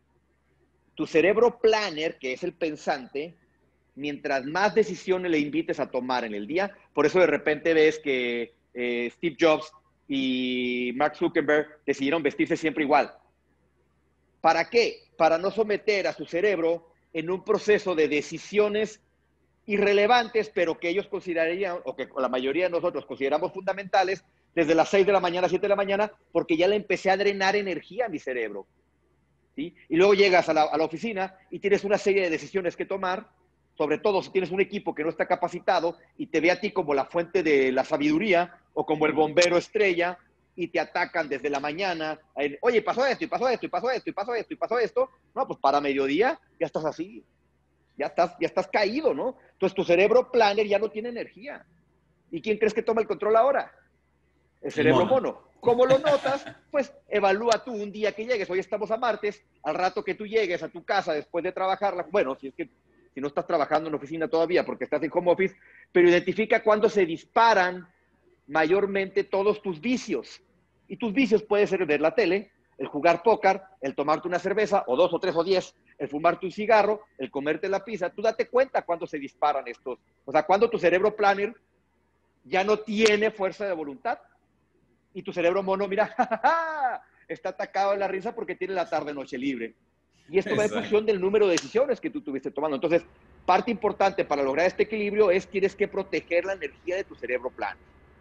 Tu cerebro planner, que es el pensante, mientras más decisiones le invites a tomar en el día, por eso de repente ves que eh, Steve Jobs y Mark Zuckerberg decidieron vestirse siempre igual. ¿Para qué? Para no someter a su cerebro en un proceso de decisiones irrelevantes, pero que ellos considerarían, o que la mayoría de nosotros consideramos fundamentales, desde las seis de la mañana a siete de la mañana, porque ya le empecé a drenar energía a mi cerebro. ¿Sí? Y luego llegas a la, a la oficina y tienes una serie de decisiones que tomar, sobre todo si tienes un equipo que no está capacitado y te ve a ti como la fuente de la sabiduría o como el bombero estrella y te atacan desde la mañana. En, Oye, pasó esto, y pasó esto, y pasó esto, y pasó esto, y pasó esto. No, pues para mediodía ya estás así, ya estás, ya estás caído, ¿no? Entonces tu cerebro planner ya no tiene energía. ¿Y quién crees que toma el control ahora? El cerebro mono. mono. ¿Cómo lo notas? Pues evalúa tú un día que llegues. Hoy estamos a martes, al rato que tú llegues a tu casa después de trabajar, bueno, si es que si no estás trabajando en oficina todavía porque estás en home office, pero identifica cuándo se disparan mayormente todos tus vicios. Y tus vicios pueden ser ver la tele, el jugar póker, el tomarte una cerveza, o dos, o tres, o diez, el fumarte un cigarro, el comerte la pizza. Tú date cuenta cuándo se disparan estos. O sea, cuando tu cerebro planner ya no tiene fuerza de voluntad. Y tu cerebro mono, mira, ja, ja, ja, está atacado en la risa porque tiene la tarde-noche libre. Y esto va en función del número de decisiones que tú tuviste tomando. Entonces, parte importante para lograr este equilibrio es que tienes que proteger la energía de tu cerebro plano.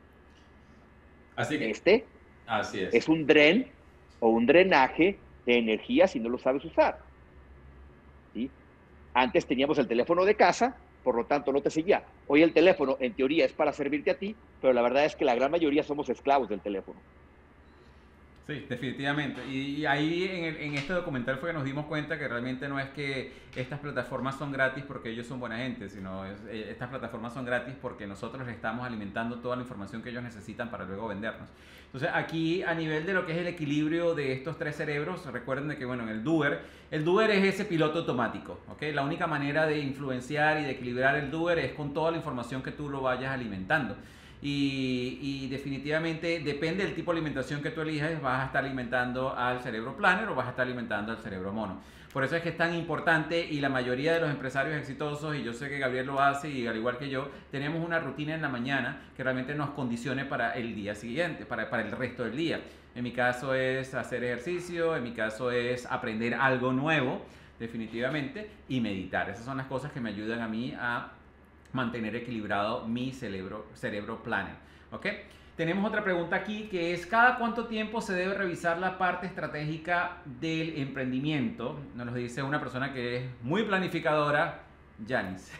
Así que, este así es. es un dren o un drenaje de energía si no lo sabes usar. ¿Sí? Antes teníamos el teléfono de casa, por lo tanto no te seguía. Hoy el teléfono, en teoría, es para servirte a ti, pero la verdad es que la gran mayoría somos esclavos del teléfono. Sí, definitivamente. Y, y ahí en, el- en este documental fue que nos dimos cuenta que realmente no es que estas plataformas son gratis porque ellos son buena gente, sino es- eh, estas plataformas son gratis porque nosotros les estamos alimentando toda la información que ellos necesitan para luego vendernos. Entonces aquí a nivel de lo que es el equilibrio de estos tres cerebros, recuerden de que bueno, en el doer, el doer es ese piloto automático, ¿ok? La única manera de influenciar y de equilibrar el doer es con toda la información que tú lo vayas alimentando. Y, y definitivamente depende del tipo de alimentación que tú elijas, vas a estar alimentando al cerebro planner o vas a estar alimentando al cerebro mono. Por eso es que es tan importante y la mayoría de los empresarios exitosos, y yo sé que Gabriel lo hace y al igual que yo, tenemos una rutina en la mañana que realmente nos condicione para el día siguiente, para, para el resto del día. En mi caso es hacer ejercicio, en mi caso es aprender algo nuevo, definitivamente, y meditar. Esas son las cosas que me ayudan a mí a mantener equilibrado mi cerebro, cerebro planner. ¿Ok? Tenemos otra pregunta aquí que es, ¿cada cuánto tiempo se debe revisar la parte estratégica del emprendimiento? Nos lo dice una persona que es muy planificadora, Janice.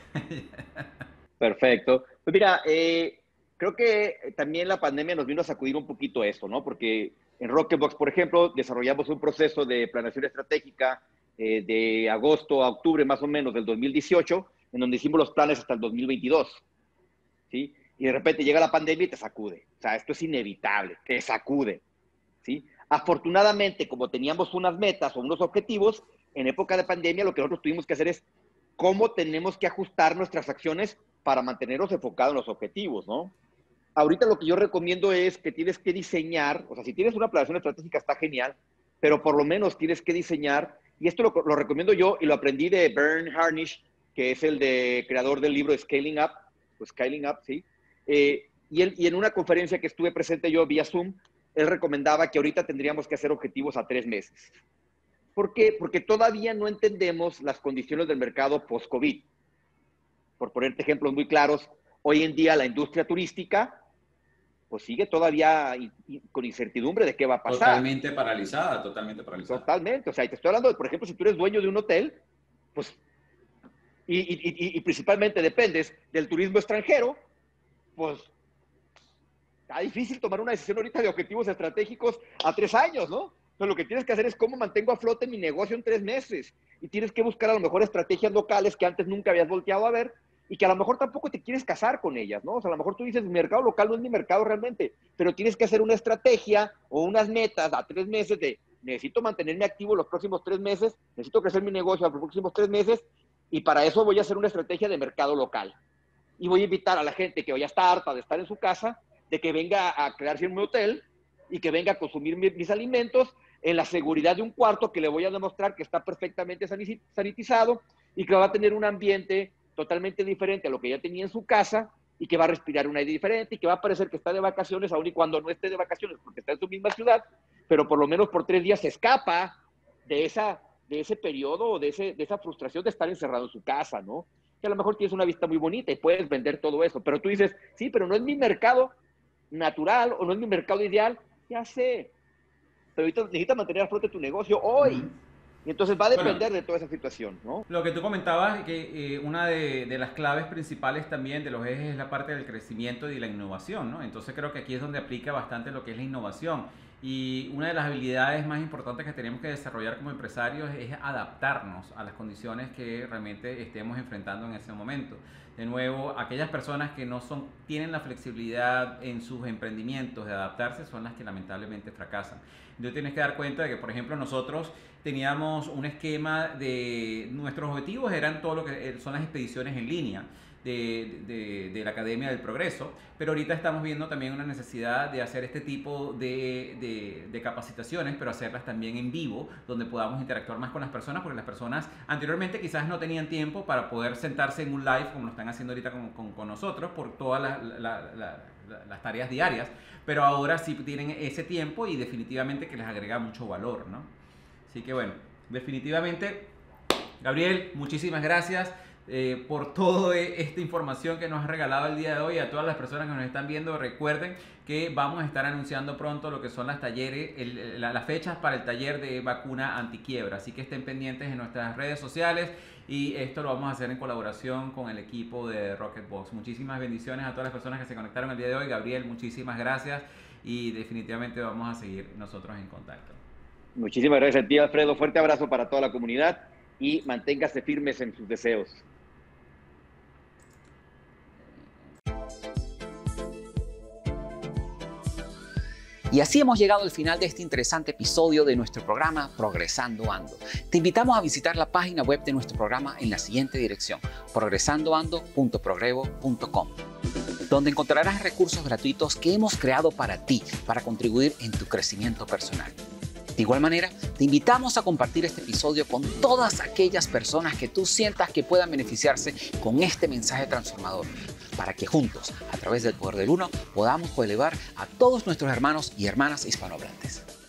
Perfecto. Pues mira, eh, creo que también la pandemia nos vino a sacudir un poquito esto, ¿no? Porque en Rocketbox, por ejemplo, desarrollamos un proceso de planeación estratégica eh, de agosto a octubre más o menos del dos mil dieciocho, en donde hicimos los planes hasta el dos mil veintidós, ¿sí? Y de repente llega la pandemia y te sacude. O sea, esto es inevitable, te sacude, ¿sí? Afortunadamente, como teníamos unas metas o unos objetivos, en época de pandemia lo que nosotros tuvimos que hacer es cómo tenemos que ajustar nuestras acciones para mantenernos enfocados en los objetivos, ¿no? Ahorita lo que yo recomiendo es que tienes que diseñar, o sea, si tienes una planeación estratégica está genial, pero por lo menos tienes que diseñar, y esto lo, lo recomiendo yo y lo aprendí de Bern Harnish, que es el de, creador del libro Scaling Up, o Scaling Up, ¿sí? Eh, y, él, y en una conferencia que estuve presente yo vía Zoom, él recomendaba que ahorita tendríamos que hacer objetivos a tres meses. ¿Por qué? Porque todavía no entendemos las condiciones del mercado post-COVID. Por ponerte ejemplos muy claros, hoy en día la industria turística pues sigue todavía con incertidumbre de qué va a pasar. Totalmente paralizada, totalmente paralizada. Totalmente. O sea, y te estoy hablando de, por ejemplo, si tú eres dueño de un hotel, pues, y, y, y, y principalmente dependes del turismo extranjero, pues, está difícil tomar una decisión ahorita de objetivos estratégicos a tres años, ¿no? Entonces, lo que tienes que hacer es cómo mantengo a flote mi negocio en tres meses. Y tienes que buscar a lo mejor estrategias locales que antes nunca habías volteado a ver y que a lo mejor tampoco te quieres casar con ellas, ¿no? O sea, a lo mejor tú dices, mi mercado local no es mi mercado realmente, pero tienes que hacer una estrategia o unas metas a tres meses de, necesito mantenerme activo los próximos tres meses, necesito crecer mi negocio los próximos tres meses, y para eso voy a hacer una estrategia de mercado local. Y voy a invitar a la gente que ya está harta de estar en su casa, de que venga a quedarse en mi hotel y que venga a consumir mis, mis alimentos en la seguridad de un cuarto que le voy a demostrar que está perfectamente sanitizado y que va a tener un ambiente totalmente diferente a lo que ya tenía en su casa y que va a respirar un aire diferente y que va a parecer que está de vacaciones, aun y cuando no esté de vacaciones porque está en su misma ciudad, pero por lo menos por tres días se escapa de, esa, de ese periodo o de, ese, de esa frustración de estar encerrado en su casa, ¿no? Que a lo mejor tienes una vista muy bonita y puedes vender todo eso, pero tú dices, sí, pero no es mi mercado natural o no es mi mercado ideal, ya sé, pero necesitas mantener a flote tu negocio hoy. Uh-huh. Y entonces va a depender bueno, de toda esa situación, ¿no? Lo que tú comentabas, que eh, una de, de las claves principales también de los ejes es la parte del crecimiento y la innovación, ¿no? Entonces creo que aquí es donde aplica bastante lo que es la innovación. Y una de las habilidades más importantes que tenemos que desarrollar como empresarios es adaptarnos a las condiciones que realmente estemos enfrentando en ese momento. De nuevo, aquellas personas que no son, tienen la flexibilidad en sus emprendimientos de adaptarse son las que lamentablemente fracasan. Entonces tienes que dar cuenta de que, por ejemplo, nosotros teníamos un esquema de nuestros objetivos eran todo lo que son las expediciones en línea de, de, de la Academia del Progreso, pero ahorita estamos viendo también una necesidad de hacer este tipo de, de, de capacitaciones, pero hacerlas también en vivo, donde podamos interactuar más con las personas, porque las personas anteriormente quizás no tenían tiempo para poder sentarse en un live como lo están haciendo ahorita con, con, con nosotros por todas las, la, la, la, las tareas diarias, pero ahora sí tienen ese tiempo y definitivamente que les agrega mucho valor, ¿no? Así que bueno, definitivamente, Gabriel, muchísimas gracias eh, por toda esta información que nos has regalado el día de hoy. A todas las personas que nos están viendo, recuerden que vamos a estar anunciando pronto lo que son las talleres, el, la, las fechas para el taller de vacuna antiquiebra. Así que estén pendientes en nuestras redes sociales y esto lo vamos a hacer en colaboración con el equipo de Rocketbox. Muchísimas bendiciones a todas las personas que se conectaron el día de hoy. Gabriel, muchísimas gracias. y definitivamente vamos a seguir nosotros en contacto. Muchísimas gracias a ti, Alfredo. Fuerte abrazo para toda la comunidad y manténgase firmes en sus deseos. Y así hemos llegado al final de este interesante episodio de nuestro programa Progresando Ando. Te invitamos a visitar la página web de nuestro programa en la siguiente dirección: progresando ando punto progrevo punto com, donde encontrarás recursos gratuitos que hemos creado para ti, para contribuir en tu crecimiento personal. De igual manera, te invitamos a compartir este episodio con todas aquellas personas que tú sientas que puedan beneficiarse con este mensaje transformador, para que juntos, a través del poder del uno, podamos elevar a todos nuestros hermanos y hermanas hispanohablantes.